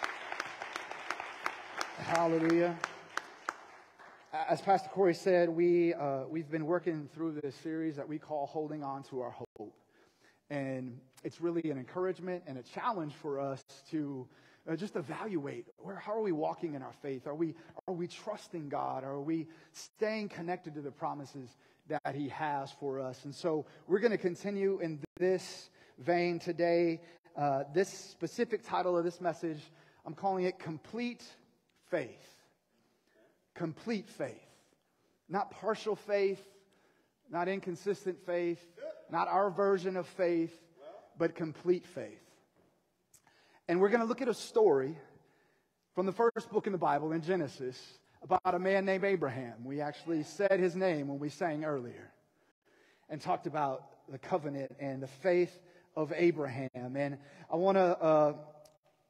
Hallelujah. As Pastor Corey said, we've been working through this series that we call Holding On to Our Hope. And it's really an encouragement and a challenge for us to just evaluate how are we walking in our faith? Are we trusting God? Are we staying connected to the promises that He has for us? And so we're going to continue in this vein today. This specific title of this message, I'm calling it Complete Faith. Complete faith. Not partial faith, not inconsistent faith, not our version of faith, but complete faith. And we're going to look at a story from the first book in the Bible, in Genesis, about a man named Abraham. We actually said his name when we sang earlier and talked about the covenant and the faith of Abraham. And I want to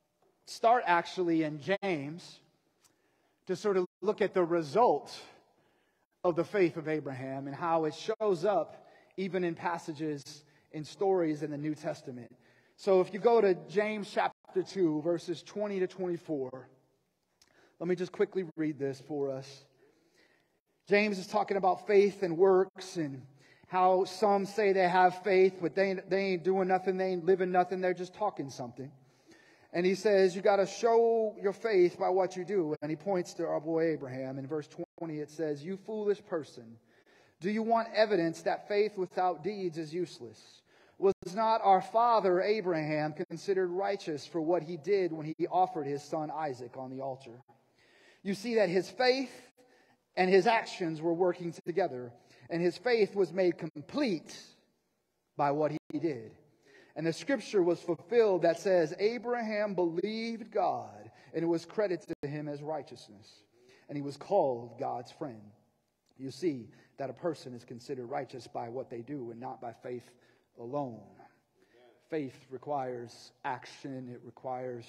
start actually in James to sort of look at the result of the faith of Abraham and how it shows up even in passages, in stories in the New Testament. So if you go to James chapter 2, verses 20 to 24, let me just quickly read this for us. James is talking about faith and works and how some say they have faith, but they ain't doing nothing, they ain't living nothing, they're just talking something. And he says, you got to show your faith by what you do. And he points to our boy Abraham. In verse 20 it says, you foolish person, do you want evidence that faith without deeds is useless? Was not our father Abraham considered righteous for what he did when he offered his son Isaac on the altar? You see that his faith and his actions were working together, and his faith was made complete by what he did. And the scripture was fulfilled that says, Abraham believed God, and it was credited to him as righteousness. And he was called God's friend. You see that a person is considered righteous by what they do and not by faith alone. Faith requires action. It requires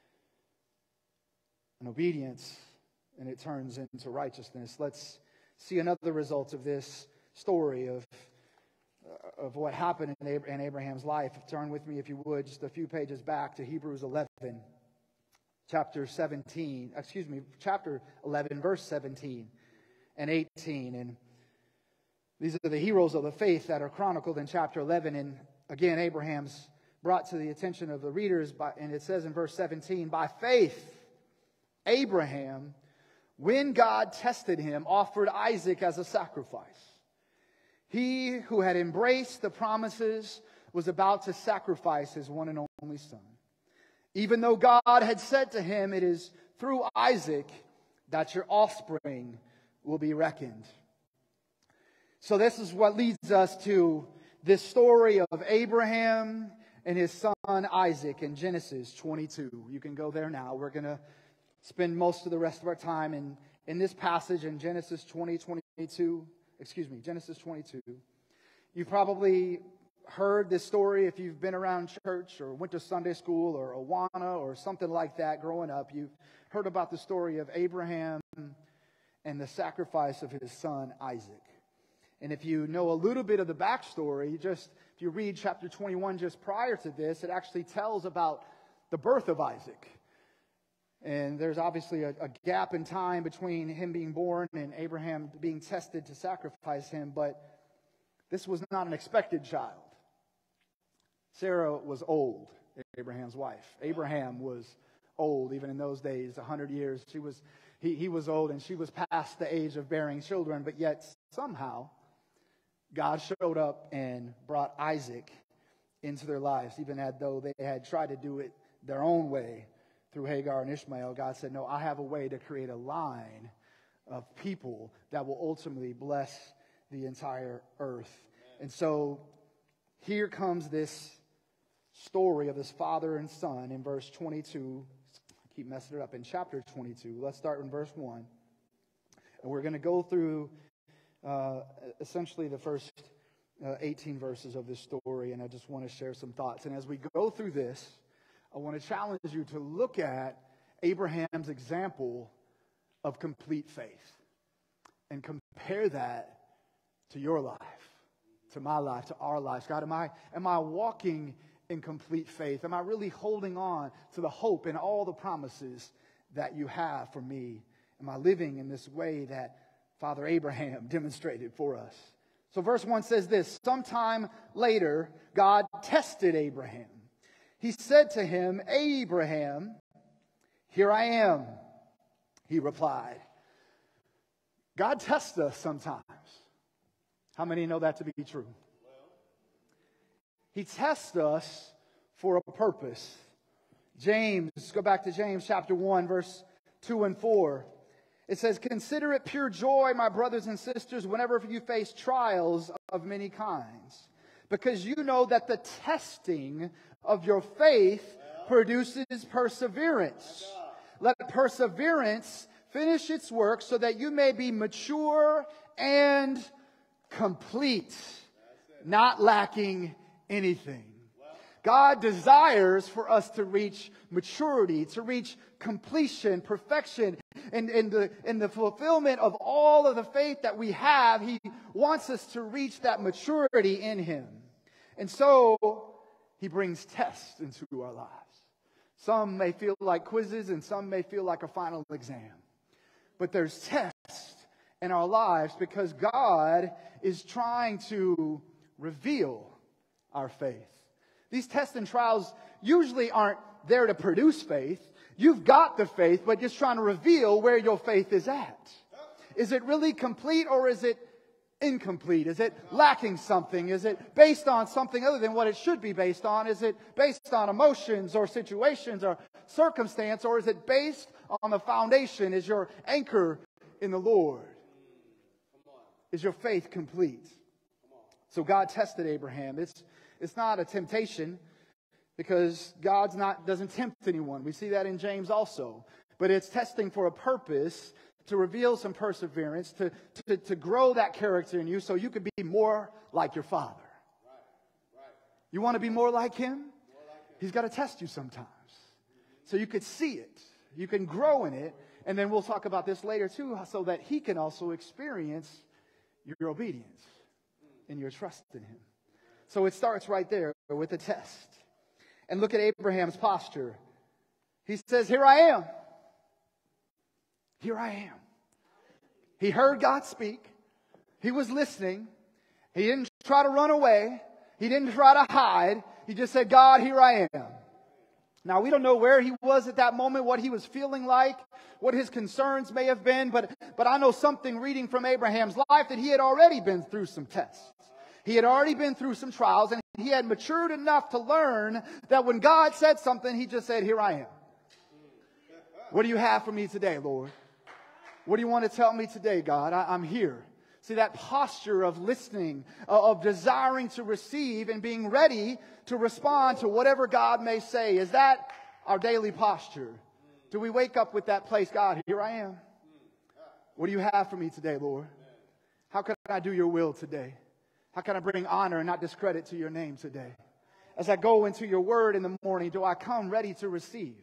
an obedience, and it turns into righteousness. Let's see another result of this story of what happened in Abraham's life. Turn with me, if you would, just a few pages back to Hebrews 11, chapter 11, verse 17 and 18. And these are the heroes of the faith that are chronicled in chapter 11. And again, Abraham's brought to the attention of the readers, and it says in verse 17, by faith, Abraham, when God tested him, offered Isaac as a sacrifice. He who had embraced the promises was about to sacrifice his one and only son. Even though God had said to him, it is through Isaac that your offspring will be reckoned. So this is what leads us to this story of Abraham and his son Isaac in Genesis 22. You can go there now. We're going to spend most of the rest of our time in this passage in Genesis 22. You've probably heard this story if you've been around church or went to Sunday school or Awana or something like that growing up. You've heard about the story of Abraham and the sacrifice of his son Isaac. And if you know a little bit of the backstory, if you read chapter 21 just prior to this, it actually tells about the birth of Isaac. And there's obviously a gap in time between him being born and Abraham being tested to sacrifice him, but this was not an expected child. Sarah was old, Abraham's wife. Abraham was old, even in those days, 100 years. He was old, and she was past the age of bearing children, but yet somehow God showed up and brought Isaac into their lives, even though they had tried to do it their own way. Through Hagar and Ishmael, God said, no, I have a way to create a line of people that will ultimately bless the entire earth. And so here comes this story of this father and son in verse 22. I keep messing it up. In chapter 22, let's start in verse 1. And we're going to go through essentially the first 18 verses of this story, and I just want to share some thoughts. And as we go through this, I want to challenge you to look at Abraham's example of complete faith and compare that to your life, to my life, to our lives. God, am I walking in complete faith? Am I really holding on to the hope and all the promises that you have for me? Am I living in this way that Father Abraham demonstrated for us? So verse 1 says this, sometime later, God tested Abraham. He said to him, Abraham, here I am, he replied. God tests us sometimes. How many know that to be true? He tests us for a purpose. James, go back to James chapter 1, verse 2 and 4. It says, consider it pure joy, my brothers and sisters, whenever you face trials of many kinds, because you know that the testing of your faith produces perseverance. Let perseverance finish its work so that you may be mature and complete, not lacking anything. God desires for us to reach maturity, to reach completion, perfection, and the fulfillment of all of the faith that we have. He wants us to reach that maturity in Him. And so He brings tests into our lives. Some may feel like quizzes and some may feel like a final exam. But there's tests in our lives because God is trying to reveal our faith. These tests and trials usually aren't there to produce faith. You've got the faith, but just trying to reveal where your faith is at. Is it really complete or is it incomplete? Is it lacking something? Is it based on something other than what it should be based on? Is it based on emotions or situations or circumstance? Or is it based on the foundation? Is your anchor in the Lord? Is your faith complete? So God tested Abraham. It's not a temptation because God doesn't tempt anyone. We see that in James also. But it's testing for a purpose, to reveal some perseverance, to grow that character in you so you could be more like your Father. You want to be more like Him? He's got to test you sometimes so you could see it. You can grow in it. And then we'll talk about this later too, so that He can also experience your obedience and your trust in Him. So it starts right there with a test. And look at Abraham's posture. He says, here I am. Here I am. He heard God speak. He was listening. He didn't try to run away. He didn't try to hide. He just said, God, here I am. Now, we don't know where he was at that moment, what he was feeling like, what his concerns may have been, but I know something reading from Abraham's life that he had already been through some tests. He had already been through some trials, and he had matured enough to learn that when God said something, he just said, here I am. What do you have for me today, Lord? What do you want to tell me today, God? I'm here. See, that posture of listening, of desiring to receive and being ready to respond to whatever God may say. Is that our daily posture? Do we wake up with that place? God, here I am. What do you have for me today, Lord? How can I do your will today? How can I bring honor and not discredit to your name today? As I go into your word in the morning, do I come ready to receive?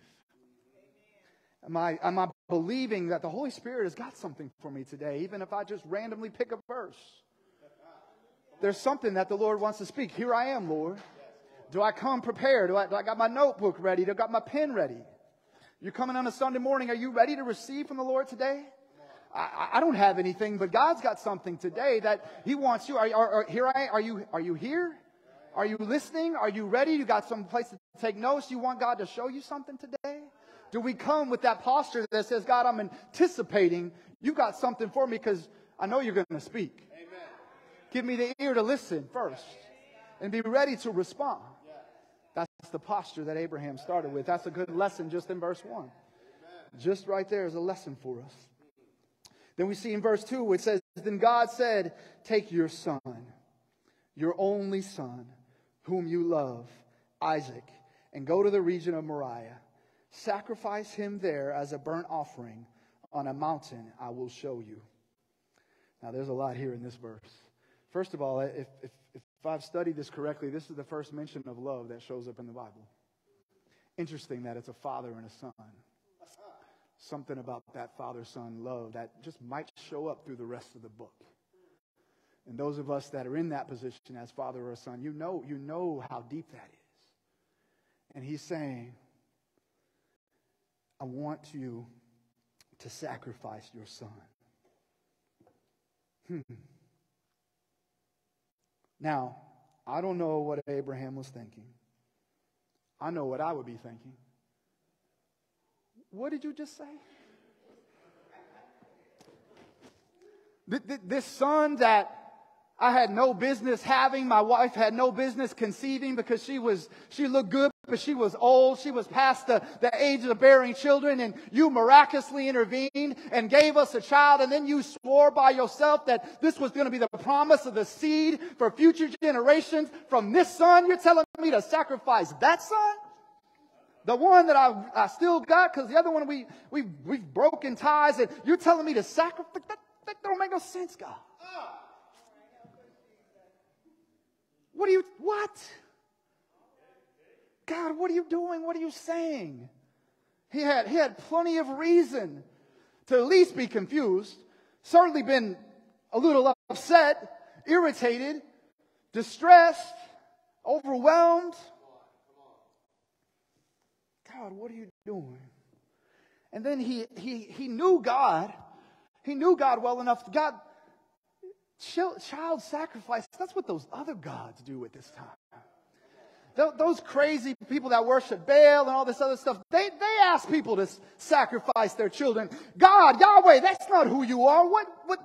Am I believing that the Holy Spirit has got something for me today, even if I just randomly pick a verse? There's something that the Lord wants to speak. Here I am, Lord. Do I come prepared? Do I got my notebook ready? Do I got my pen ready? You're coming on a Sunday morning. Are you ready to receive from the Lord today? I don't have anything, but God's got something today that He wants you. Are you here? Are you listening? Are you ready? You got some place to take notes? You want God to show you something today? Do we come with that posture that says, God, I'm anticipating you got something for me because I know you're going to speak. Amen. Give me the ear to listen first and be ready to respond. That's the posture that Abraham started with. That's a good lesson just in verse 1. Amen. Just right there is a lesson for us. Then we see in verse 2, it says, then God said, take your son, your only son, whom you love, Isaac, and go to the region of Moriah. Sacrifice him there as a burnt offering on a mountain I will show you. Now, there's a lot here in this verse. First of all, if I've studied this correctly, this is the first mention of love that shows up in the Bible. Interesting that it's a father and a son. Something about that father-son love that just might show up through the rest of the book. And those of us that are in that position as father or son, you know how deep that is. And he's saying, I want you to sacrifice your son. Now, I don't know what Abraham was thinking. I know what I would be thinking. What did you just say? This son that I had no business having, my wife had no business conceiving because she looked good, but she was old. She was past the age of bearing children, and you miraculously intervened and gave us a child, and then you swore by yourself that this was going to be the promise of the seed for future generations from this son. You're telling me to sacrifice that son? The one that I still got, because the other one we've broken ties, and you're telling me to sacrifice? That don't make no sense, God. What? God, what are you doing? What are you saying? He had plenty of reason to at least be confused, certainly been a little upset, irritated, distressed, overwhelmed. God, what are you doing? And then he knew God. He knew God well enough. God, child sacrifice, that's what those other gods do at this time. Those crazy people that worship Baal and all this other stuff, they ask people to sacrifice their children. God, Yahweh, that's not who you are. What?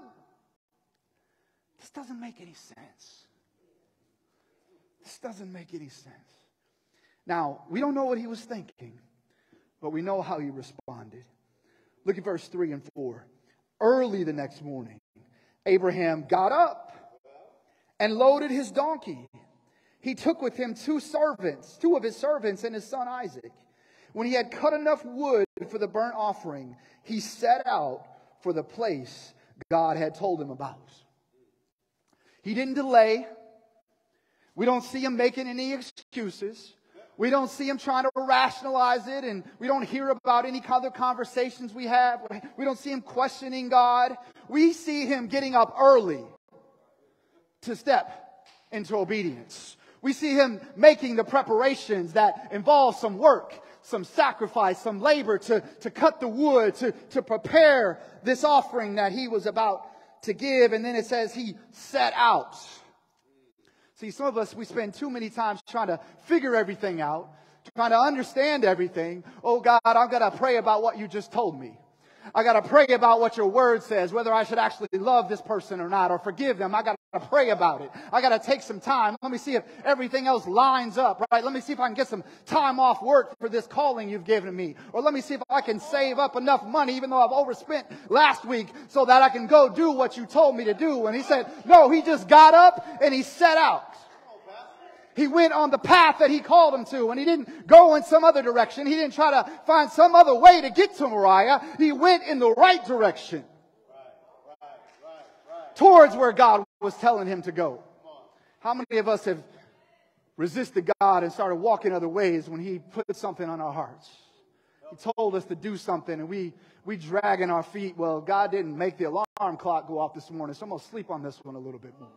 This doesn't make any sense. This doesn't make any sense. Now, we don't know what he was thinking, but we know how he responded. Look at verse 3 and 4. Early the next morning, Abraham got up and loaded his donkey. He took with him two of his servants and his son Isaac. When he had cut enough wood for the burnt offering, he set out for the place God had told him about. He didn't delay. We don't see him making any excuses. We don't see him trying to rationalize it, and we don't hear about any other conversations we have. We don't see him questioning God. We see him getting up early to step into obedience. We see him making the preparations that involve some work, some sacrifice, some labor to cut the wood, to prepare this offering that he was about to give. And then it says he set out. See, some of us, we spend too many times trying to figure everything out, trying to understand everything. Oh God, I've got to pray about what you just told me. I got to pray about what your word says, whether I should actually love this person or not, or forgive them. I got to pray about it. I got to take some time. Let me see if everything else lines up, right? Let me see if I can get some time off work for this calling you've given me. Or let me see if I can save up enough money, even though I've overspent last week, so that I can go do what you told me to do. And he said, no, he just got up and he set out. He went on the path that he called him to, and he didn't go in some other direction. He didn't try to find some other way to get to Moriah. He went in the right direction. Towards where God was telling him to go. How many of us have resisted God and started walking other ways when he put something on our hearts? He told us to do something, and we dragging our feet. Well, God didn't make the alarm clock go off this morning, so I'm going to sleep on this one a little bit more.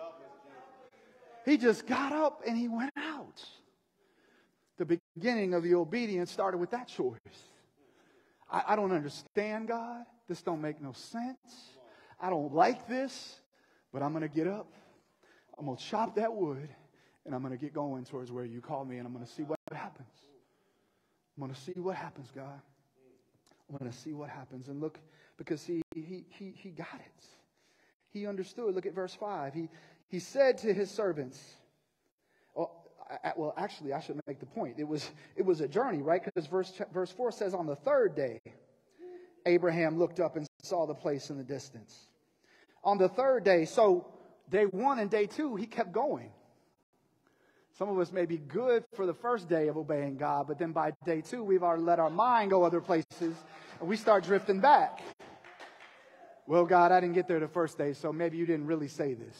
He just got up and he went out. The beginning of the obedience started with that choice. I don't understand, God. This don't make no sense. I don't like this, but I'm going to get up. I'm going to chop that wood, and I'm going to get going towards where you called me, and I'm going to see what happens. I'm going to see what happens, God. I'm going to see what happens. And look, because he got it. He understood. Look at verse 5. He said to his servants, well, actually, I should make the point. It was a journey, right? Because verse 4 says, on the third day, Abraham looked up and saw the place in the distance. On the third day, so day 1 and day 2, he kept going. Some of us may be good for the first day of obeying God, but then by day 2, we've already let our mind go other places, and we start drifting back. Well, God, I didn't get there the first day, so maybe you didn't really say this.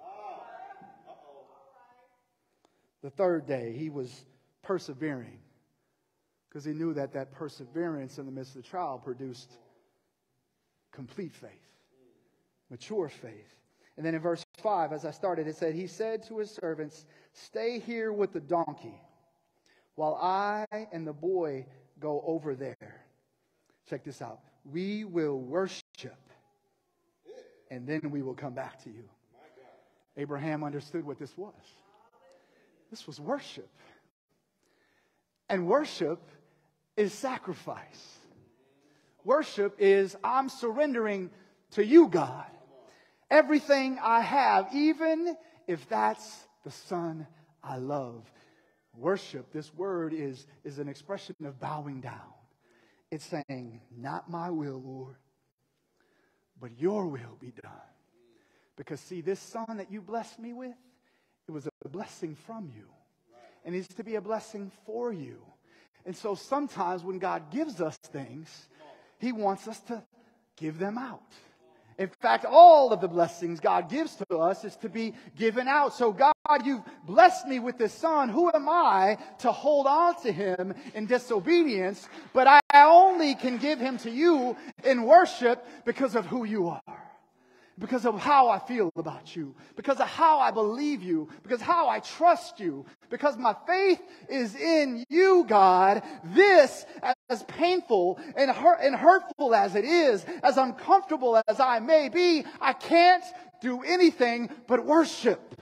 The third day, he was persevering because he knew that perseverance in the midst of the trial produced complete faith, mature faith. And then in verse 5, as I started, it said, he said to his servants, stay here with the donkey while I and the boy go over there. Check this out. We will worship, and then we will come back to you. Abraham understood what this was. This was worship. And worship is sacrifice. Worship is I'm surrendering to you, God. Everything I have, even if that's the son I love. Worship, this word is an expression of bowing down. It's saying, not my will, Lord, but your will be done. Because see, this son that you blessed me with, it was a blessing from you. And it's to be a blessing for you. And so sometimes when God gives us things, he wants us to give them out. In fact, all of the blessings God gives to us is to be given out. So God, you've blessed me with this son. Who am I to hold on to him in disobedience? But I only can give him to you in worship because of who you are. Because of how I feel about you. Because of how I believe you. Because how I trust you. Because my faith is in you, God. This, as painful and hurtful as it is, as uncomfortable as I may be, I can't do anything but worship.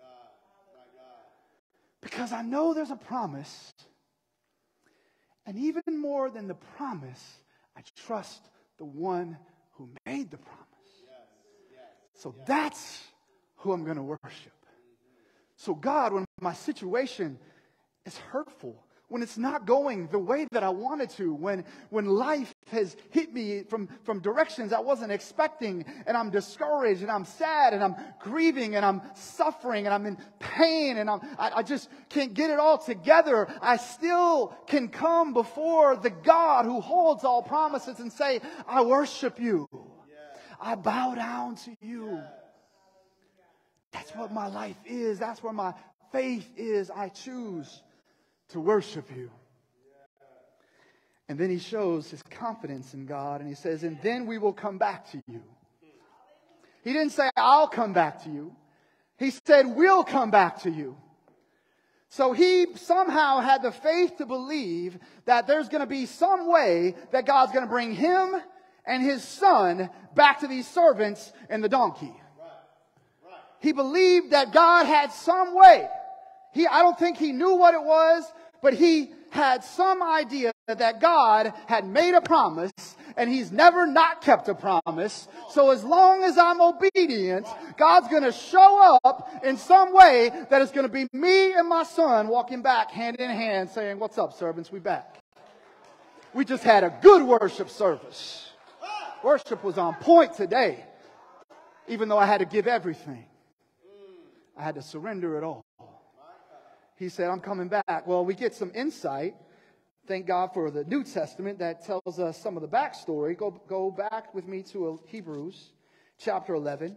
Because I know there's a promise. And even more than the promise, I trust the one who made the promise. So that's who I'm going to worship. So God, when my situation is hurtful, when it's not going the way that I wanted to, when life has hit me from directions I wasn't expecting, and I'm discouraged, and I'm sad, and I'm grieving, and I'm suffering, and I'm in pain, and I just can't get it all together, I still can come before the God who holds all promises and say, I worship you. I bow down to you. That's what my life is. That's where my faith is. I choose to worship you. And then he shows his confidence in God, and he says, and then we will come back to you. He didn't say, I'll come back to you. He said, we'll come back to you. So he somehow had the faith to believe that there's going to be some way that God's going to bring him and his son back to these servants and the donkey. He believed that God had some way. I don't think he knew what it was, but he had some idea that God had made a promise, and he's never not kept a promise. So as long as I'm obedient, God's going to show up in some way that it's going to be me and my son walking back hand in hand saying, what's up, servants? We back. We just had a good worship service. Worship was on point today, even though I had to give everything. I had to surrender it all. He said, I'm coming back. Well, we get some insight. Thank God for the New Testament that tells us some of the backstory. Go back with me to Hebrews chapter 11.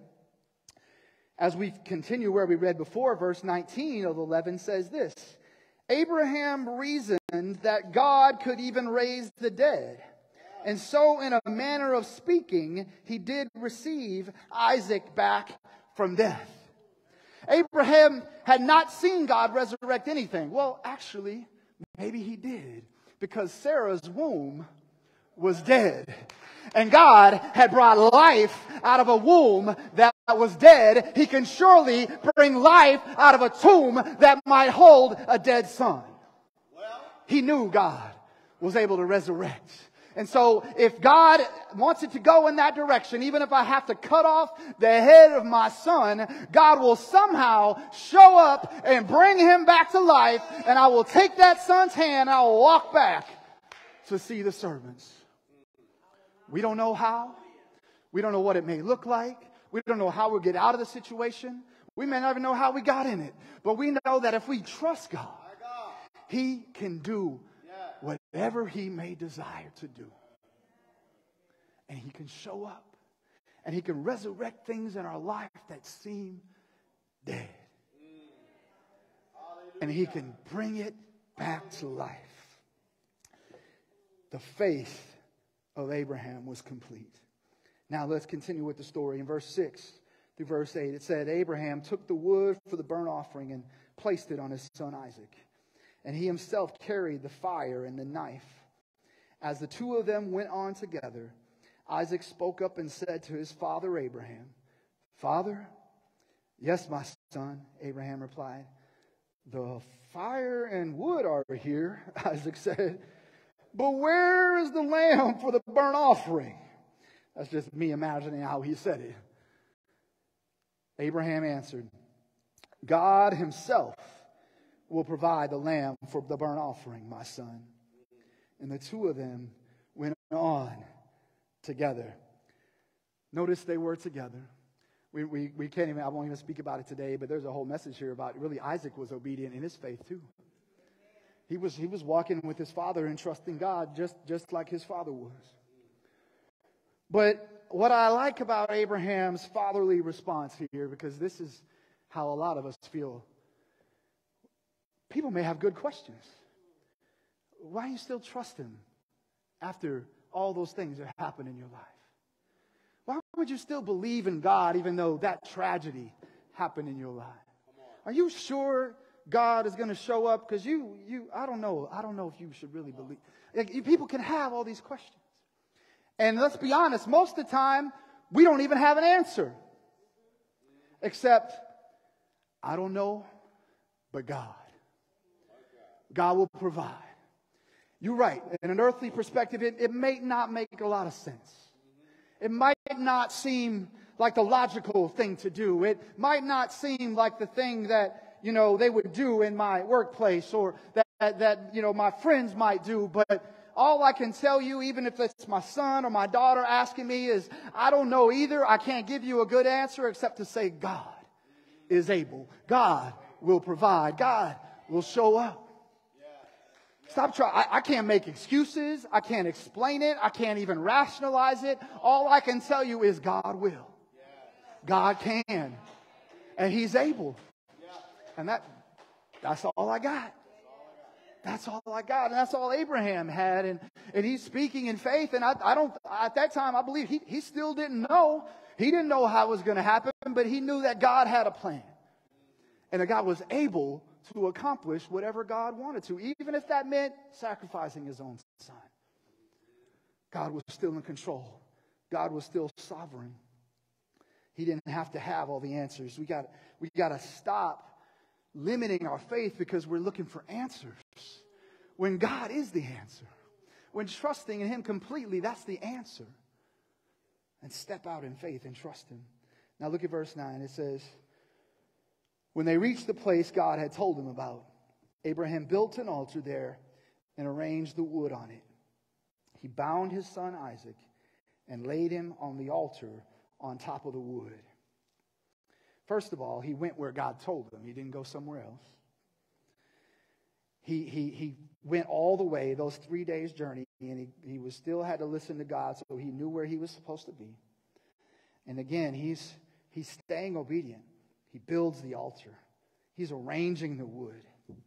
As we continue where we read before, verse 19 of 11 says this. Abraham reasoned that God could even raise the dead. And so, in a manner of speaking, he did receive Isaac back from death. Abraham had not seen God resurrect anything. Well, actually, maybe he did, because Sarah's womb was dead. And God had brought life out of a womb that was dead. He can surely bring life out of a tomb that might hold a dead son. He knew God was able to resurrect. And so if God wants it to go in that direction, even if I have to cut off the head of my son, God will somehow show up and bring him back to life. And I will take that son's hand and I will walk back to see the servants. We don't know how. We don't know what it may look like. We don't know how we'll get out of the situation. We may not even know how we got in it. But we know that if we trust God, he can do whatever he may desire to do. And he can show up. And he can resurrect things in our life that seem dead. And he can bring it back to life. The faith of Abraham was complete. Now let's continue with the story. In verse 6 through verse 8, it said, Abraham took the wood for the burnt offering and placed it on his son Isaac. And he himself carried the fire and the knife. As the two of them went on together, Isaac spoke up and said to his father Abraham, Father? Yes, my son, Abraham replied. The fire and wood are here, Isaac said. But where is the lamb for the burnt offering? That's just me imagining how he said it. Abraham answered, God himself will provide the lamb for the burnt offering, my son. And the two of them went on together. Notice they were together. We can't even, I won't even speak about it today, but there's a whole message here about really Isaac was obedient in his faith too. He was walking with his father and trusting God just like his father was. But what I like about Abraham's fatherly response here, because this is how a lot of us feel, people may have good questions. Why do you still trust him after all those things that happen in your life? Why would you still believe in God even though that tragedy happened in your life? Are you sure God is going to show up? Because I don't know if you should really believe. People can have all these questions. And let's be honest, most of the time, we don't even have an answer. Except, I don't know, but God. God will provide. You're right. In an earthly perspective, it may not make a lot of sense. It might not seem like the logical thing to do. It might not seem like the thing that, they would do in my workplace or that my friends might do. But all I can tell you, even if it's my son or my daughter asking me, is I don't know either. I can't give you a good answer except to say God is able. God will provide. God will show up. Stop trying. I can't make excuses. I can't explain it. I can't even rationalize it. All I can tell you is God will. God can. And He's able. And that's all I got. That's all I got. And that's all Abraham had. And he's speaking in faith. And at that time, I believe he still didn't know. He didn't know how it was going to happen, but he knew that God had a plan. And that God was able to accomplish whatever God wanted to, even if that meant sacrificing His own son. God was still in control. God was still sovereign. He didn't have to have all the answers. We got to stop limiting our faith because we're looking for answers when God is the answer. When trusting in Him completely, that's the answer. And step out in faith and trust Him. Now look at verse 9. It says, when they reached the place God had told them about, Abraham built an altar there and arranged the wood on it. He bound his son Isaac and laid him on the altar on top of the wood. First of all, he went where God told him. He didn't go somewhere else. He went all the way, those 3 days journey, and he still had to listen to God, so he knew where he was supposed to be. And again, he's staying obedient. He builds the altar. He's arranging the wood.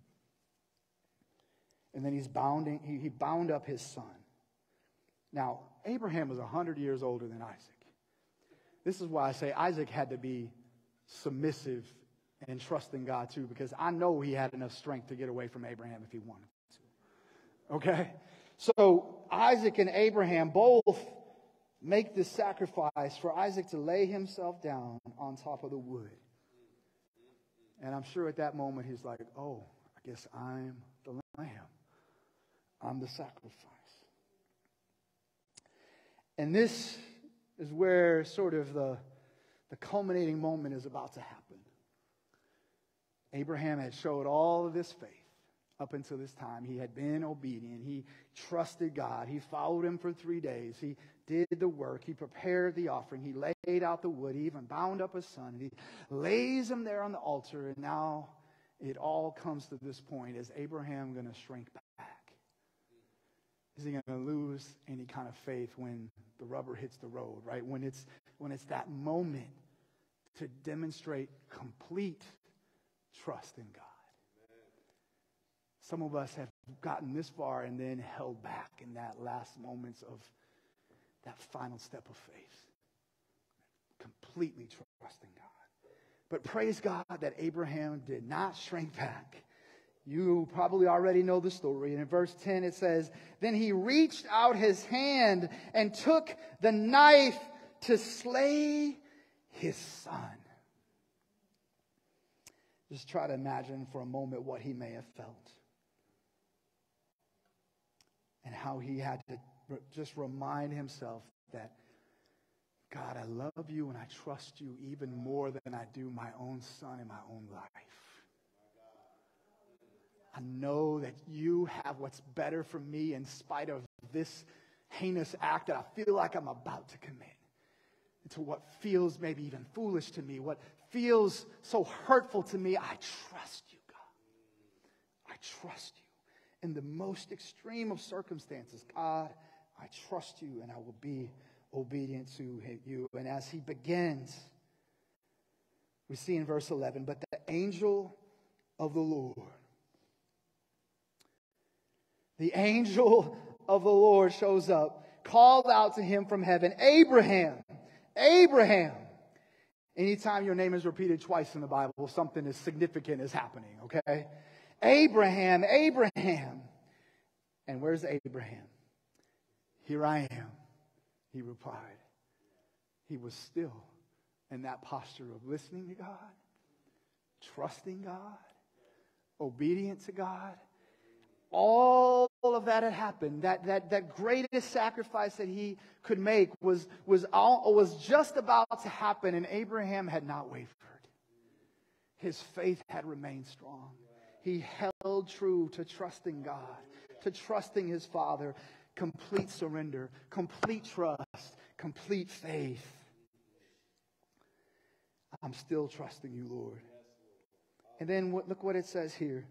And then he bound up his son. Now, Abraham was 100 years older than Isaac. This is why I say Isaac had to be submissive and trusting God too, because I know he had enough strength to get away from Abraham if he wanted to. Okay? So Isaac and Abraham both make this sacrifice for Isaac to lay himself down on top of the wood. And I'm sure at that moment he's like, oh, I guess I'm the lamb. I'm the sacrifice. And this is where sort of the culminating moment is about to happen. Abraham had showed all of this faith up until this time. He had been obedient. He trusted God. He followed Him for 3 days. He did the work. He prepared the offering. He laid out the wood. He even bound up his son. He lays him there on the altar. And now it all comes to this point. Is Abraham going to shrink back? Is he going to lose any kind of faith when the rubber hits the road, right? When it's that moment to demonstrate complete trust in God. Some of us have gotten this far and then held back in that last moments of that final step of faith. Completely trusting God. But praise God that Abraham did not shrink back. You probably already know the story. And in verse 10 it says, then he reached out his hand and took the knife to slay his son. Just try to imagine for a moment what he may have felt. And how he had to just remind himself that, God, I love you and I trust you even more than I do my own son in my own life. I know that you have what's better for me in spite of this heinous act that I feel like I'm about to commit. To what feels maybe even foolish to me, what feels so hurtful to me, I trust you, God. I trust you. In the most extreme of circumstances, God, I trust you and I will be obedient to you. And as he begins, we see in verse 11, but the angel of the Lord, shows up, called out to him from heaven, Abraham, Abraham. Anytime your name is repeated twice in the Bible, something is significant is happening, okay? Abraham, Abraham. And where's Abraham? Here I am, he replied. He was still in that posture of listening to God, trusting God, obedient to God. All of that had happened. That greatest sacrifice that he could make was just about to happen, and Abraham had not wavered. His faith had remained strong. He held true to trusting God, to trusting his Father. Complete surrender, complete trust, complete faith. I'm still trusting you, Lord. And then look what it says here.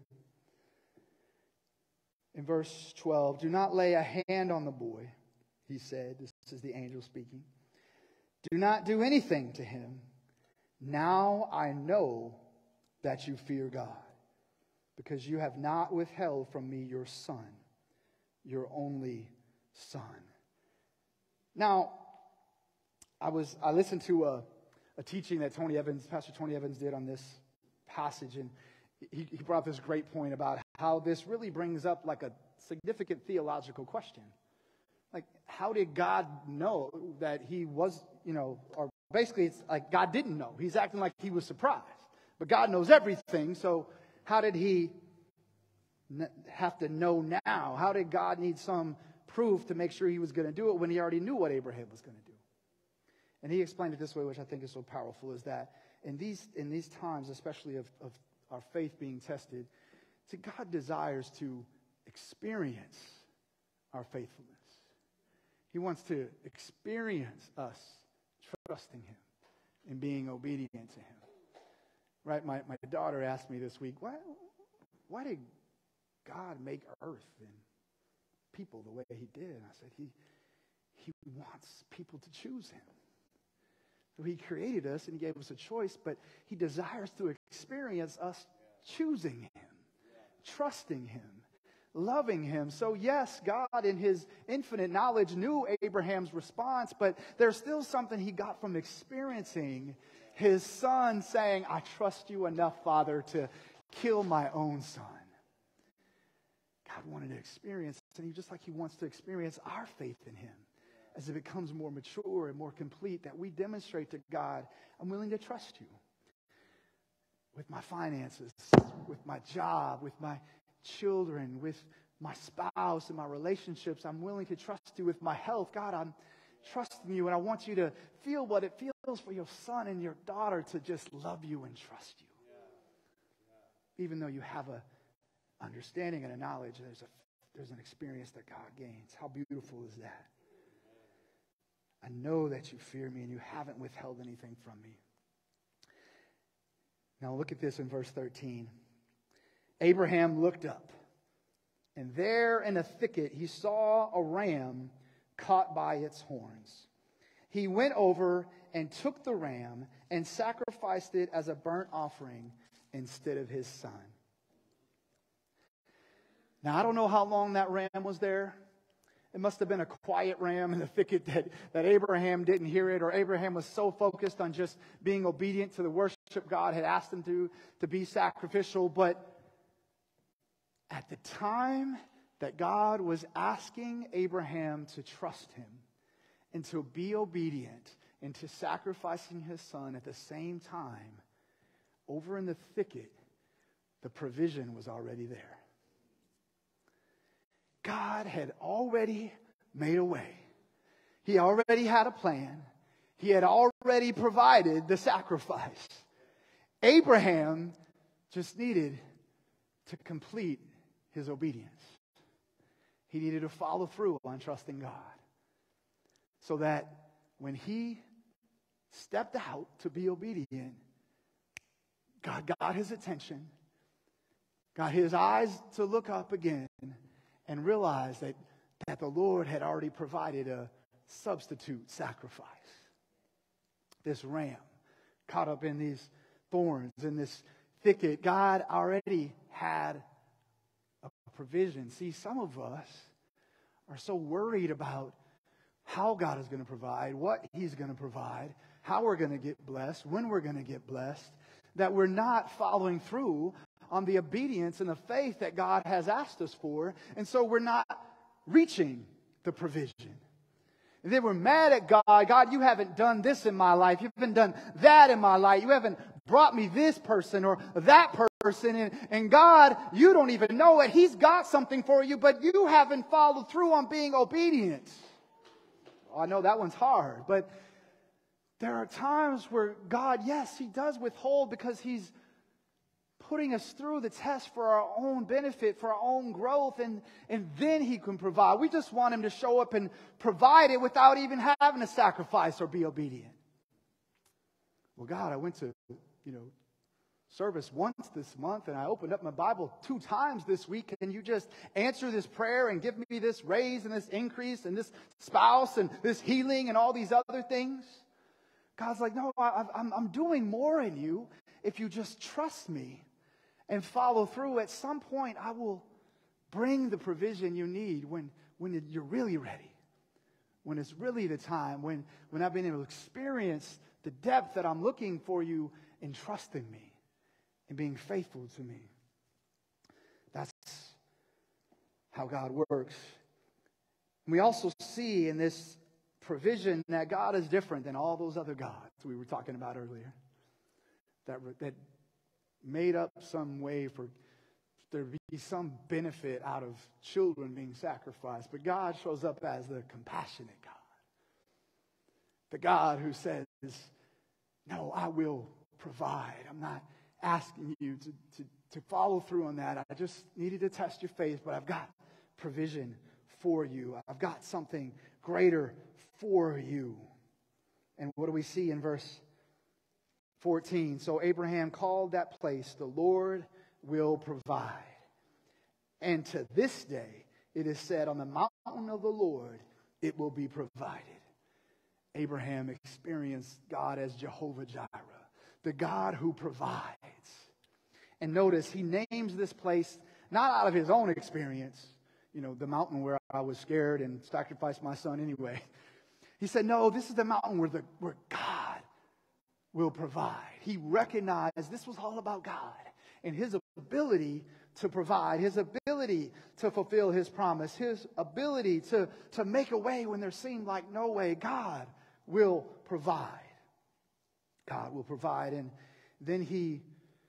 In verse 12, do not lay a hand on the boy, he said. This is the angel speaking. Do not do anything to him. Now I know that you fear God, because you have not withheld from me your son, your only son. Now, I listened to a teaching that Pastor Tony Evans did on this passage, and he brought up this great point about how this really brings up like a significant theological question. Like, how did God know that he was, or basically it's like God didn't know. He's acting like he was surprised. But God knows everything, so how did he have to know now? How did God need some proof to make sure he was going to do it when he already knew what Abraham was going to do? And he explained it this way, which I think is so powerful, is that in these times, especially of our faith being tested, God desires to experience our faithfulness. He wants to experience us trusting him and being obedient to him. Right? My daughter asked me this week, why did God make earth and people the way he did? And I said, he wants people to choose him. So he created us and he gave us a choice, but he desires to experience us choosing him, trusting him, loving him. So yes, God in his infinite knowledge knew Abraham's response, but there's still something he got from experiencing his son saying, I trust you enough, Father, to kill my own son. God wanted to experience, and just like he wants to experience our faith in him as it becomes more mature and more complete, that we demonstrate to God, I'm willing to trust you with my finances, with my job, with my children, with my spouse and my relationships. I'm willing to trust you with my health. God, I'm trusting you, and I want you to feel what it feels for your son and your daughter to just love you and trust you. Even though you have a understanding and a knowledge, there's an experience that God gains. How beautiful is that? I know that you fear me and you haven't withheld anything from me. Now look at this in verse 13. Abraham looked up, and there in a thicket he saw a ram caught by its horns. He went over and took the ram and sacrificed it as a burnt offering instead of his son. Now, I don't know how long that ram was there. It must have been a quiet ram in the thicket that Abraham didn't hear it, or Abraham was so focused on just being obedient to the worship God had asked him to be sacrificial. But at the time that God was asking Abraham to trust him and to be obedient and to sacrificing his son, at the same time, over in the thicket, the provision was already there. God had already made a way. He already had a plan. He had already provided the sacrifice. Abraham just needed to complete his obedience. He needed to follow through on trusting God, so that when he stepped out to be obedient, God got his attention, got his eyes to look up again, and realized that the Lord had already provided a substitute sacrifice. This ram caught up in these thorns, in this thicket. God already had a provision. See, some of us are so worried about how God is going to provide, what He's going to provide, how we're going to get blessed, when we're going to get blessed, that we're not following through on the obedience and the faith that God has asked us for. And so we're not reaching the provision. And then we're mad at God. God, you haven't done this in my life. You haven't done that in my life. You haven't brought me this person or that person. And God, you don't even know it. He's got something for you, but you haven't followed through on being obedient. I know that one's hard, but there are times where God, yes, He does withhold because He's putting us through the test for our own benefit, for our own growth, and then He can provide. We just want Him to show up and provide it without even having to sacrifice or be obedient. Well, God, I went to, service once this month, and I opened up my Bible 2 times this week. Can you just answer this prayer and give me this raise and this increase and this spouse and this healing and all these other things? God's like, no, I'm doing more in you if you just trust me and follow through. At some point, I will bring the provision you need when you're really ready, when it's really the time, when I've been able to experience the depth that I'm looking for you in trusting me and being faithful to me. That's how God works. We also see in this provision that God is different than all those other gods we were talking about earlier, that made up some way for there to be some benefit out of children being sacrificed. But God shows up as the compassionate God, the God who says, no, I will provide. I'm not asking you to follow through on that. I just needed to test your faith, but I've got provision for you. I've got something greater for you. And what do we see in verse 14? So Abraham called that place, the Lord will provide. And to this day, it is said, on the mountain of the Lord, it will be provided. Abraham experienced God as Jehovah Jireh, the God who provides. And notice, he names this place not out of his own experience, the mountain where I was scared and sacrificed my son anyway. He said, no, this is the mountain where God will provide. He recognized this was all about God and His ability to provide, His ability to fulfill His promise, His ability to make a way when there seemed like no way. God will provide. God will provide. And then he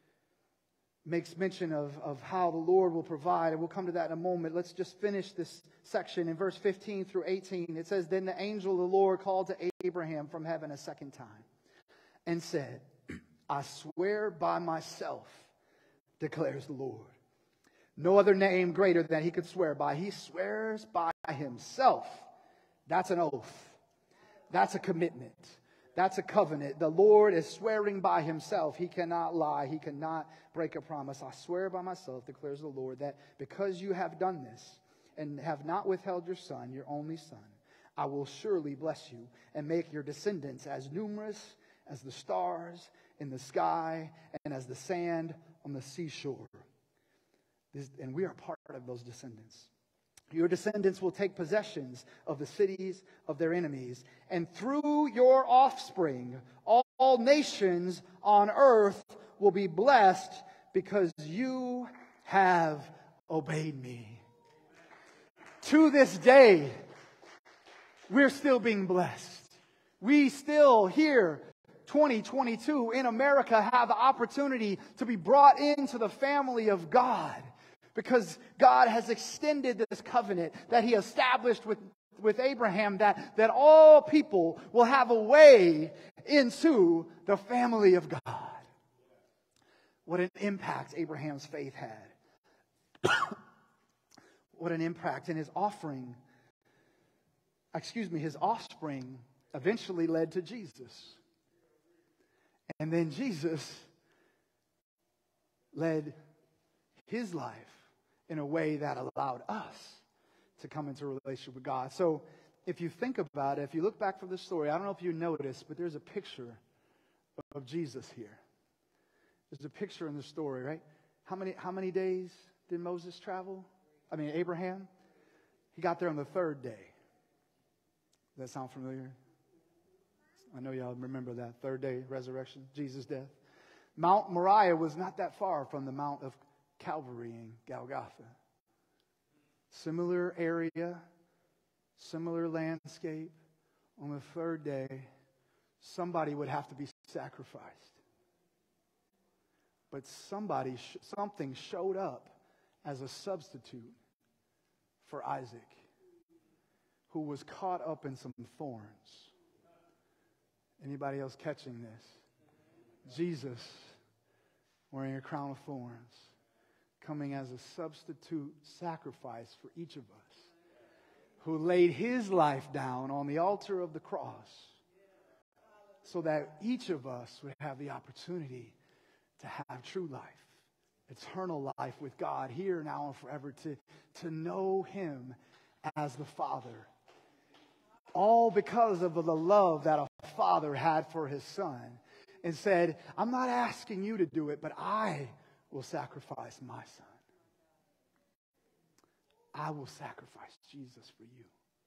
makes mention of how the Lord will provide, and we'll come to that in a moment. Let's just finish this section in verse 15 through 18. It says, then the angel of the Lord called to Abraham from heaven a second time and said, I swear by myself, declares the Lord. No other name greater than he could swear by. He swears by himself. That's an oath. That's a commitment. That's a covenant. The Lord is swearing by himself. He cannot lie. He cannot break a promise. I swear by myself, declares the Lord, that because you have done this and have not withheld your son, your only son, I will surely bless you and make your descendants as numerous as the stars in the sky and as the sand on the seashore. And we are part of those descendants. Your descendants will take possessions of the cities of their enemies. And through your offspring, all nations on earth will be blessed because you have obeyed me. To this day, we're still being blessed. We still here, 2022, in America, have the opportunity to be brought into the family of God. Because God has extended this covenant that He established with Abraham, that all people will have a way into the family of God. What an impact Abraham's faith had. What an impact. And his offspring eventually led to Jesus. And then Jesus led his life in a way that allowed us to come into a relationship with God. So if you think about it, if you look back from the story, I don't know if you noticed, but there's a picture of Jesus here. There's a picture in the story, right? How many days did Moses travel? Abraham? He got there on the third day. Does that sound familiar? I know y'all remember that. Third day resurrection, Jesus' death. Mount Moriah was not that far from the Mount of Calvary in Golgotha. Similar area, similar landscape. On the third day, somebody would have to be sacrificed. But something showed up as a substitute for Isaac, who was caught up in some thorns. Anybody else catching this? Jesus, wearing a crown of thorns, coming as a substitute sacrifice for each of us, who laid his life down on the altar of the cross so that each of us would have the opportunity to have true life, eternal life with God here, now, and forever, to know him as the Father. All because of the love that a father had for his son, and said, I'm not asking you to do it, but I will sacrifice my son. I will sacrifice Jesus for you.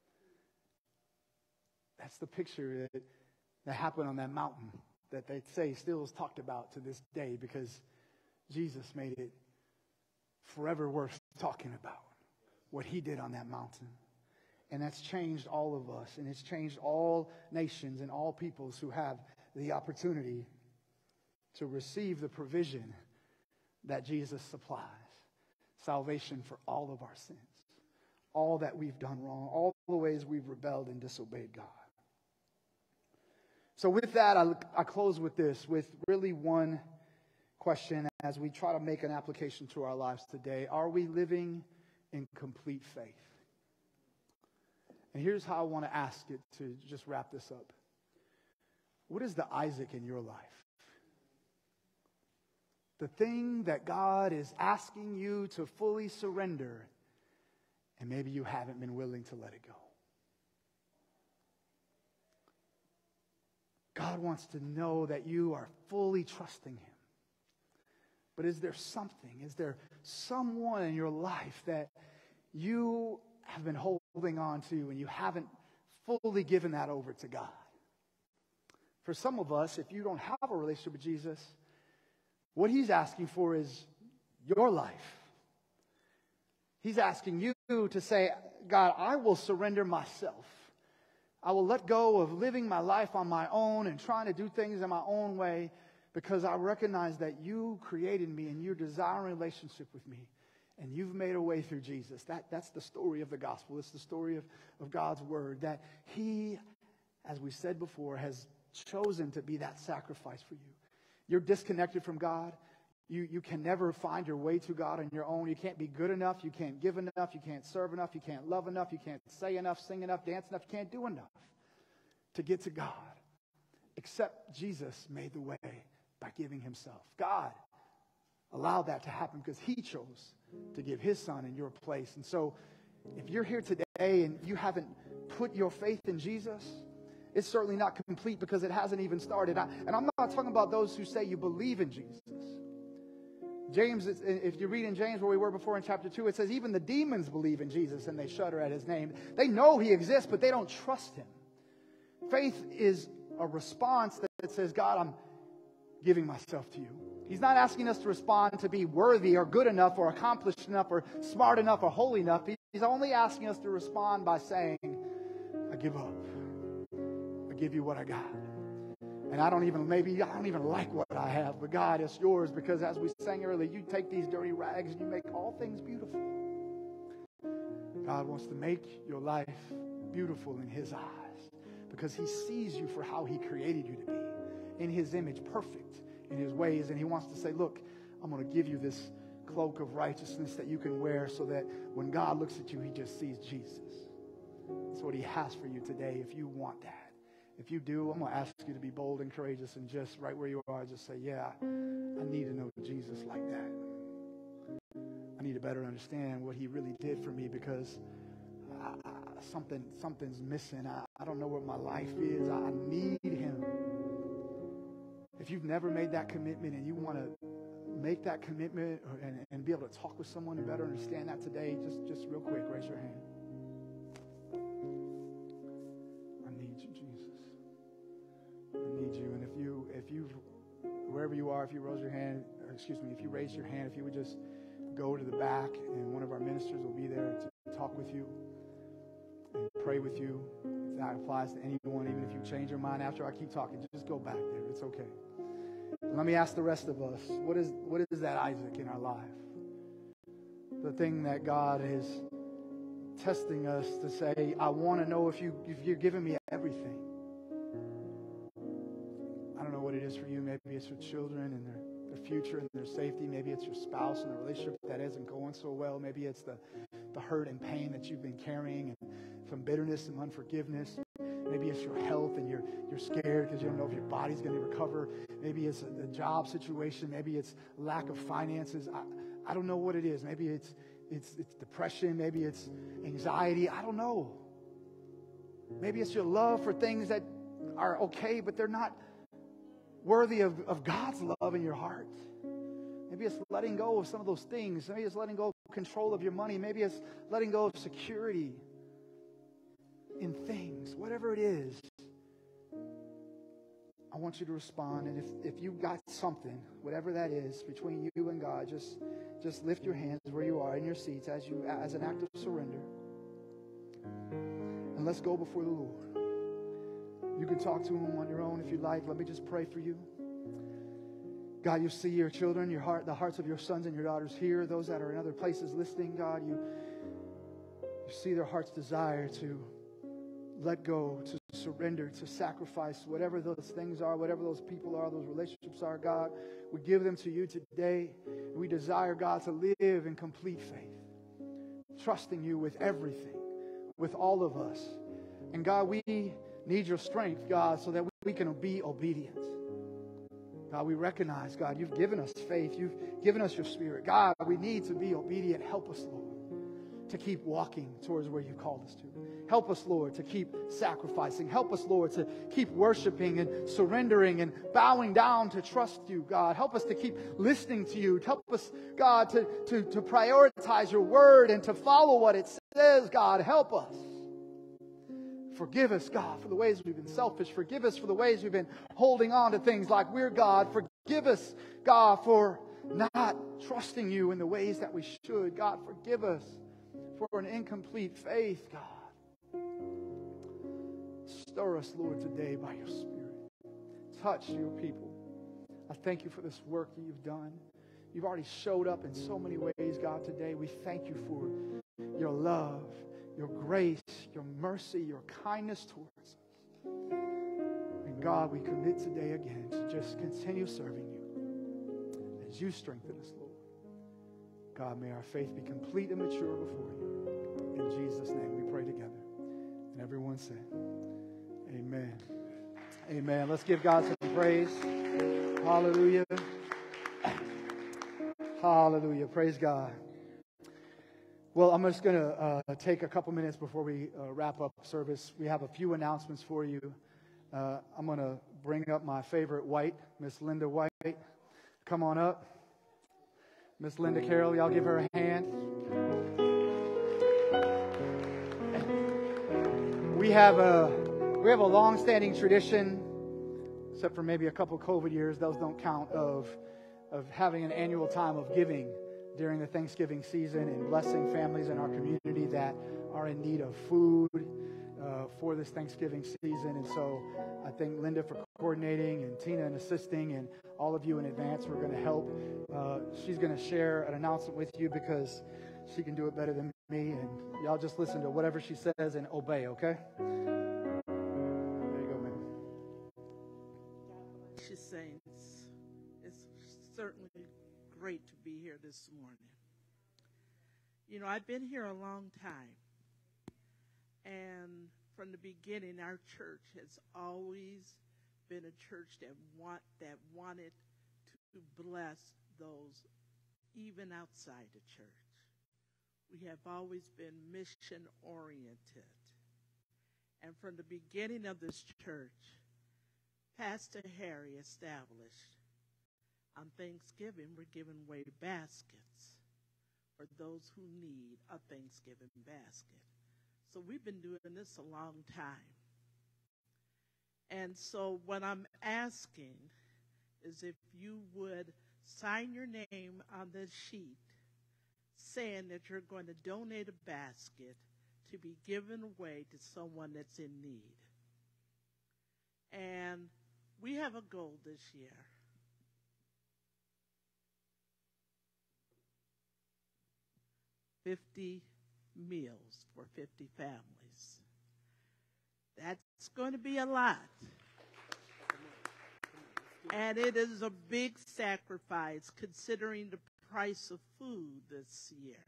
That's the picture that happened on that mountain that they say still is talked about to this day, because Jesus made it forever worth talking about what he did on that mountain. And that's changed all of us, and it's changed all nations and all peoples who have the opportunity to receive the provision that Jesus supplies. Salvation for all of our sins, all that we've done wrong, all the ways we've rebelled and disobeyed God. So with that, I close with this, with really one question as we try to make an application to our lives today. Are we living in complete faith? And here's how I want to ask it to just wrap this up. What is the Isaac in your life? The thing that God is asking you to fully surrender, and maybe you haven't been willing to let it go. God wants to know that you are fully trusting him. But is there someone in your life that you have been holding on to and you haven't fully given that over to God? For some of us, if you don't have a relationship with Jesus, what he's asking for is your life. He's asking you to say, God, I will surrender myself. I will let go of living my life on my own and trying to do things in my own way, because I recognize that you created me and you desire a relationship with me. And you've made a way through Jesus. That's the story of the gospel. It's the story of God's word, that he, as we said before, has chosen to be that sacrifice for you. You're disconnected from God. You can never find your way to God on your own. You can't be good enough. You can't give enough. You can't serve enough. You can't love enough. You can't say enough, sing enough, dance enough. You can't do enough to get to God, except Jesus made the way by giving himself. God allowed that to happen because he chose to give his son in your place. And so if you're here today and you haven't put your faith in Jesus, it's certainly not complete because it hasn't even started. And I'm not talking about those who say you believe in Jesus. James, if you read in James where we were before in chapter 2, it says even the demons believe in Jesus and they shudder at his name. They know he exists, but they don't trust him. Faith is a response that says, God, I'm giving myself to you. He's not asking us to respond to be worthy or good enough or accomplished enough or smart enough or holy enough. He's only asking us to respond by saying, I give up. I give you what I got. And I don't even like what I have, but God, it's yours, because as we sang earlier, you take these dirty rags and you make all things beautiful. God wants to make your life beautiful in his eyes because he sees you for how he created you to be, in his image, perfect in his ways. And he wants to say, look, I'm going to give you this cloak of righteousness that you can wear so that when God looks at you, he just sees Jesus. That's what he has for you today if you want that. If you do, I'm going to ask you to be bold and courageous and just right where you are, just say, yeah, I need to know Jesus like that. I need to better understand what he really did for me, because something's missing. I don't know what my life is. I need him. If you've never made that commitment and you want to make that commitment and be able to talk with someone and better understand that today, just real quick, raise your hand. I need you, Jesus. I need you. And if you, wherever you are, if you raise your hand, if you would just go to the back and one of our ministers will be there to talk with you and pray with you. If that applies to anyone, even if you change your mind after I keep talking, just go back there. It's okay. Let me ask the rest of us, what is that Isaac in our life? The thing that God is testing us to say, I want to know if you're giving me everything. I don't know what it is for you. Maybe it's your children and their future and their safety. Maybe it's your spouse and a relationship that isn't going so well. Maybe it's the hurt and pain that you've been carrying and from bitterness and unforgiveness. Maybe it's your health and you're scared because you don't know if your body's going to recover. Maybe it's a job situation. Maybe it's lack of finances. I don't know what it is. Maybe it's depression. Maybe it's anxiety. I don't know. Maybe it's your love for things that are okay, but they're not worthy of God's love in your heart. Maybe it's letting go of some of those things. Maybe it's letting go of control of your money. Maybe it's letting go of security in things. Whatever it is, I want you to respond. And if you've got something, whatever that is, between you and God, just lift your hands where you are in your seats as an act of surrender. And let's go before the Lord. You can talk to him on your own if you like. Let me just pray for you. God, you see your children, the hearts of your sons and your daughters here, those that are in other places listening. God, you see their heart's desire to let go, to surrender, to sacrifice, whatever those things are, whatever those people are, those relationships are. God, we give them to you today. We desire, God, to live in complete faith, trusting you with everything, with all of us. And God, we need your strength, God, so that we can be obedient. God, we recognize, God, you've given us faith. You've given us your spirit. God, we need to be obedient. Help us, Lord, to keep walking towards where you called us to. Help us, Lord, to keep sacrificing. Help us, Lord, to keep worshiping and surrendering and bowing down to trust you, God. Help us to keep listening to you. Help us, God, to prioritize your word and to follow what it says, God. Help us. Forgive us, God, for the ways we've been selfish. Forgive us for the ways we've been holding on to things like we're God. Forgive us, God, for not trusting you in the ways that we should. God, forgive us for an incomplete faith, God. Stir us, Lord, today by your Spirit. Touch your people. I thank you for this work that you've done. You've already showed up in so many ways, God, today. We thank you for your love, your grace, your mercy, your kindness towards us. And God, we commit today again to just continue serving you as you strengthen us, Lord. God, may our faith be complete and mature before you. In Jesus' name we pray together. And everyone said, amen. Amen. Let's give God some praise. Hallelujah. Hallelujah. Praise God. Well, I'm just going to take a couple minutes before we wrap up service. We have a few announcements for you. I'm going to bring up my favorite white, Miss Linda White. Come on up. Miss Linda Carroll, y'all give her a hand. We have a long-standing tradition, except for maybe a couple COVID years, those don't count, of having an annual time of giving during the Thanksgiving season and blessing families in our community that are in need of food for this Thanksgiving season. And so I thank Linda for coordinating and Tina and assisting, and all of you in advance. We're going to help. She's going to share an announcement with you because she can do it better than me. And y'all just listen to whatever she says and obey, okay? There you go, ma'am.
She's saying it's certainly great to be here this morning. You know, I've been here a long time. And from the beginning, our church has always been a church that wanted to bless those even outside the church. We have always been mission oriented. And from the beginning of this church, Pastor Harry established on Thanksgiving, we're giving away baskets for those who need a Thanksgiving basket. So we've been doing this a long time. And so what I'm asking is if you would sign your name on this sheet saying that you're going to donate a basket to be given away to someone that's in need. And we have a goal this year. $50 meals for 50 families. That's going to be a lot. And it is a big sacrifice considering the price of food this year.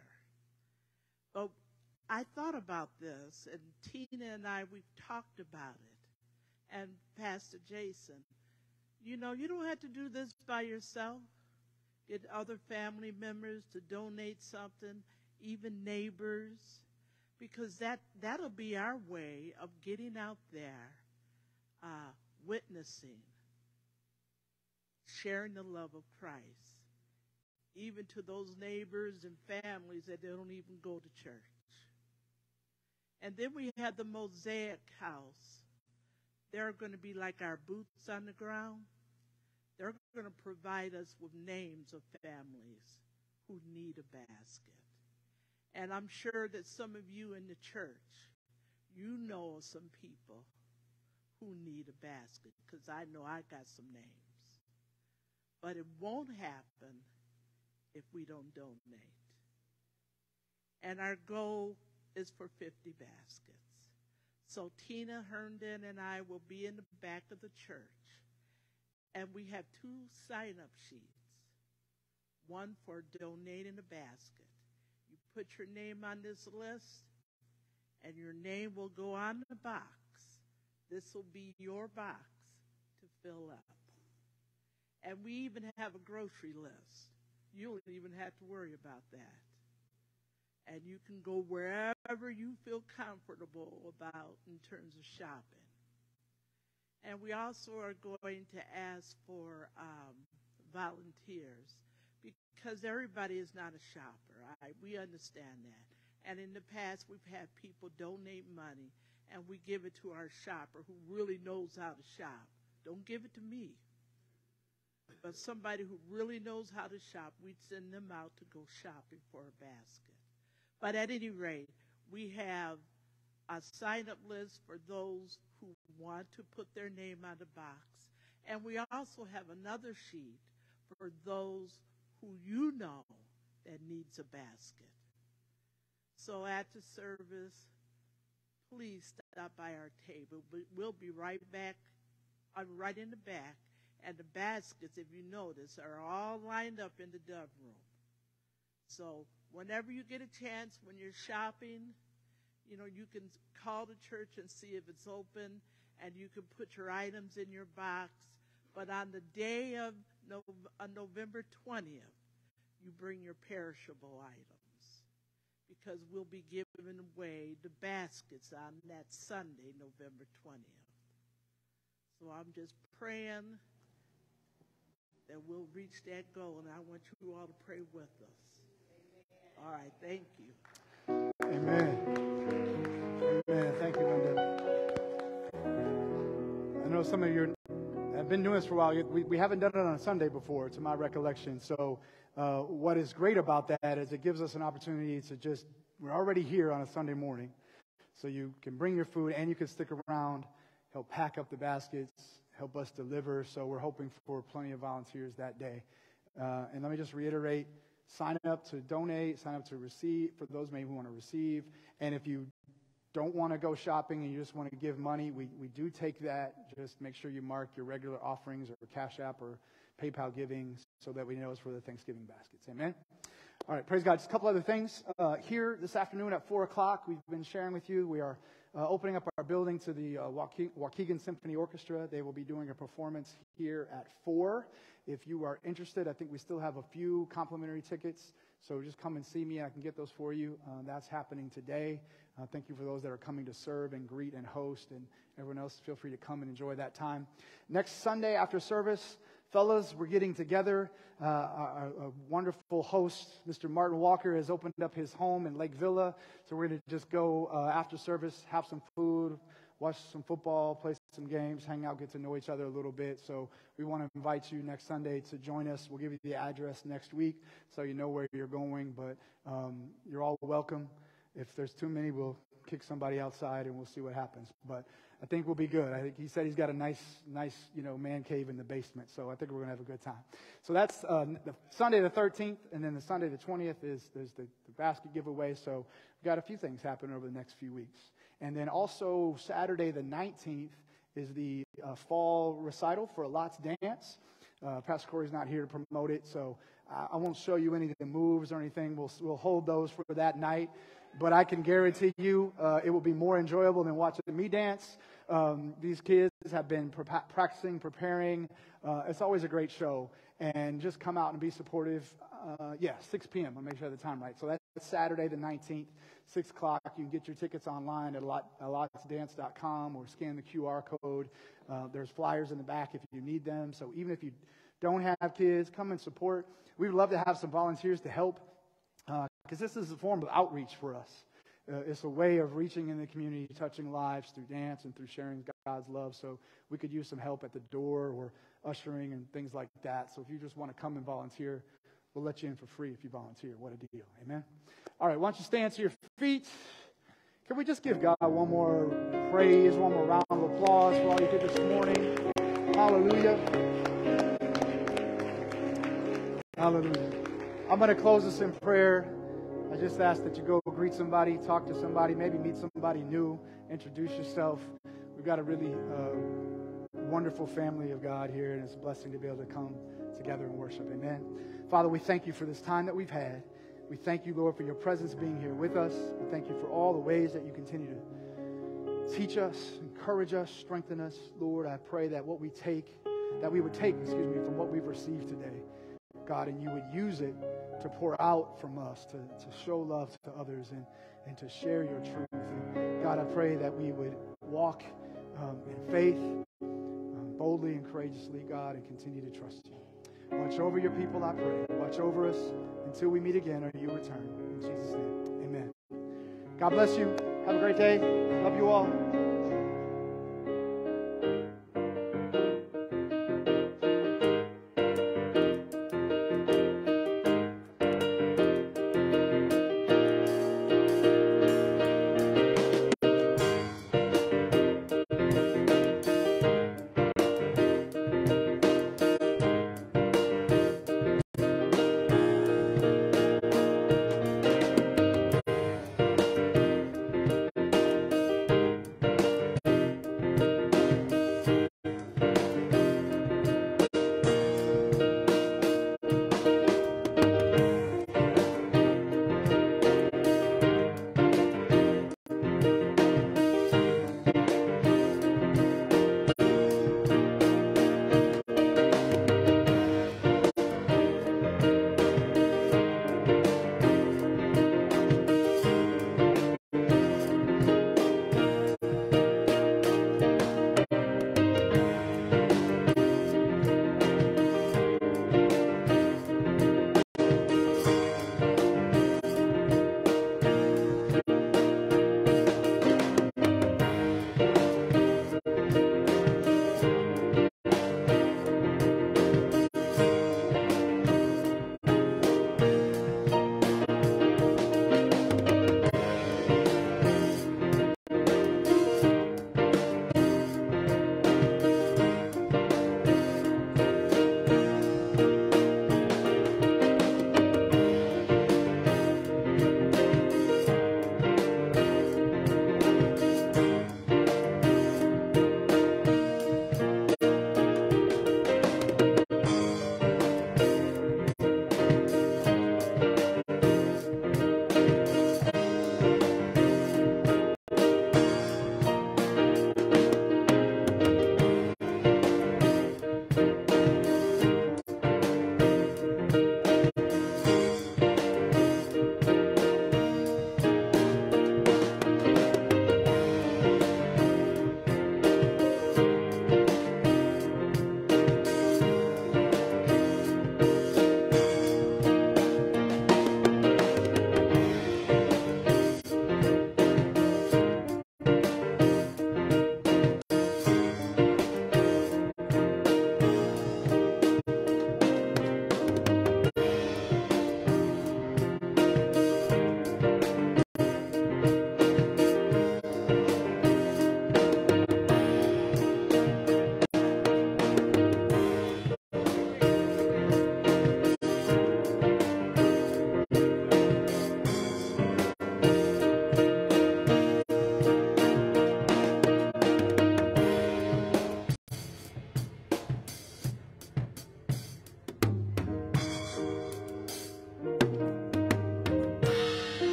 But I thought about this, and Tina and I, we've talked about it. And Pastor Jason, you know, you don't have to do this by yourself. Get other family members to donate something, even neighbors, because that'll be our way of getting out there, witnessing, sharing the love of Christ, even to those neighbors and families that they don't even go to church. And then we have the Mosaic House. They're going to be like our boots on the ground. They're going to provide us with names of families who need a basket. And I'm sure that some of you in the church, you know some people who need a basket, because I know I got some names. But it won't happen if we don't donate. And our goal is for 50 baskets. So Tina Herndon and I will be in the back of the church, and we have 2 sign-up sheets, one for donating a basket. You put your name on this list, and your name will go on the box. This will be your box to fill up. And we even have a grocery list. You don't even have to worry about that. And you can go wherever you feel comfortable about in terms of shopping. And we also are going to ask for volunteers, because everybody is not a shopper. We understand that. And in the past, we've had people donate money, and we give it to our shopper who really knows how to shop. Don't give it to me. But somebody who really knows how to shop, we'd send them out to go shopping for a basket. But at any rate, we have a sign-up list for those who want to put their name on the box. And we also have another sheet for those who you know that needs a basket. So at the service, please stop by our table. We'll be right back, right in the back. And the baskets, if you notice, are all lined up in the dove room. So whenever you get a chance, when you're shopping, you know, you can call the church and see if it's open, and you can put your items in your box. But on the day of November 20th, you bring your perishable items, because we'll be giving away the baskets on that Sunday, November 20th. So I'm just praying that we'll reach that goal, and I want you all to pray with us. All right, thank you.
Amen. Amen. Thank you, Linda. I know some of you have been doing this for a while. We haven't done it on a Sunday before, to my recollection. So what is great about that is it gives us an opportunity to we're already here on a Sunday morning. So you can bring your food, and you can stick around, help pack up the baskets, help us deliver. So we're hoping for plenty of volunteers that day. And let me just reiterate, sign up to donate, sign up to receive, for those maybe who want to receive. And if you don't want to go shopping and you just want to give money, we do take that. Just make sure you mark your regular offerings or Cash App or PayPal giving so that we know it's for the Thanksgiving baskets. Amen? All right, praise God. Just a couple other things. Here this afternoon at 4 o'clock, we've been sharing with you. We are opening up our building to the Waukegan Symphony Orchestra. They will be doing a performance here at 4. If you are interested, I think we still have a few complimentary tickets, so just come and see me and I can get those for you. That's happening today. Thank you for those that are coming to serve and greet and host, and everyone else, feel free to come and enjoy that time. Next Sunday after service, fellas, we're getting together. A wonderful host, Mr. Martin Walker, has opened up his home in Lake Villa. So we're going to just go after service, have some food, watch some football, play some games, hang out, get to know each other a little bit. So we want to invite you next Sunday to join us. We'll give you the address next week so you know where you're going. But you're all welcome. If there's too many, we'll kick somebody outside and we'll see what happens. But I think we'll be good. I think he said he's got a nice, man cave in the basement. So I think we're going to have a good time. So that's the Sunday the 13th, and then the Sunday the 20th there's the basket giveaway. So we've got a few things happening over the next few weeks. And then also Saturday the 19th is the fall recital for a Lot's Dance. Pastor Corey's not here to promote it, so I won't show you any of the moves or anything. We'll hold those for that night. But I can guarantee you it will be more enjoyable than watching me dance. These kids have been practicing, preparing. It's always a great show. And just come out and be supportive. 6 p.m. I'll make sure I have the time right. So that's Saturday the 19th, 6 o'clock. You can get your tickets online at lotsdance.com or scan the QR code. There's flyers in the back if you need them. So even if you don't have kids, come and support. We'd love to have some volunteers to help. Because this is a form of outreach for us. It's a way of reaching in the community, touching lives through dance and through sharing God's love. So we could use some help at the door or ushering and things like that. So if you just want to come and volunteer, we'll let you in for free if you volunteer. What a deal. Amen. All right, why don't you stand to your feet? Can we just give God one more praise, one more round of applause for all you did this morning? Hallelujah. Hallelujah. I'm going to close this in prayer. I just ask that you go greet somebody, talk to somebody, maybe meet somebody new, introduce yourself. We've got a really wonderful family of God here, and it's a blessing to be able to come together and worship. Amen. Father, we thank you for this time that we've had. We thank you, Lord, for your presence being here with us. We thank you for all the ways that you continue to teach us, encourage us, strengthen us. Lord, I pray that we would take, from what we've received today, God, and you would use it to pour out from us, to show love to others and to share your truth. And God, I pray that we would walk in faith, boldly and courageously, God, and continue to trust you. Watch over your people, I pray. Watch over us until we meet again or you return. In Jesus' name, amen. God bless you. Have a great day. Love you all.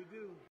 do.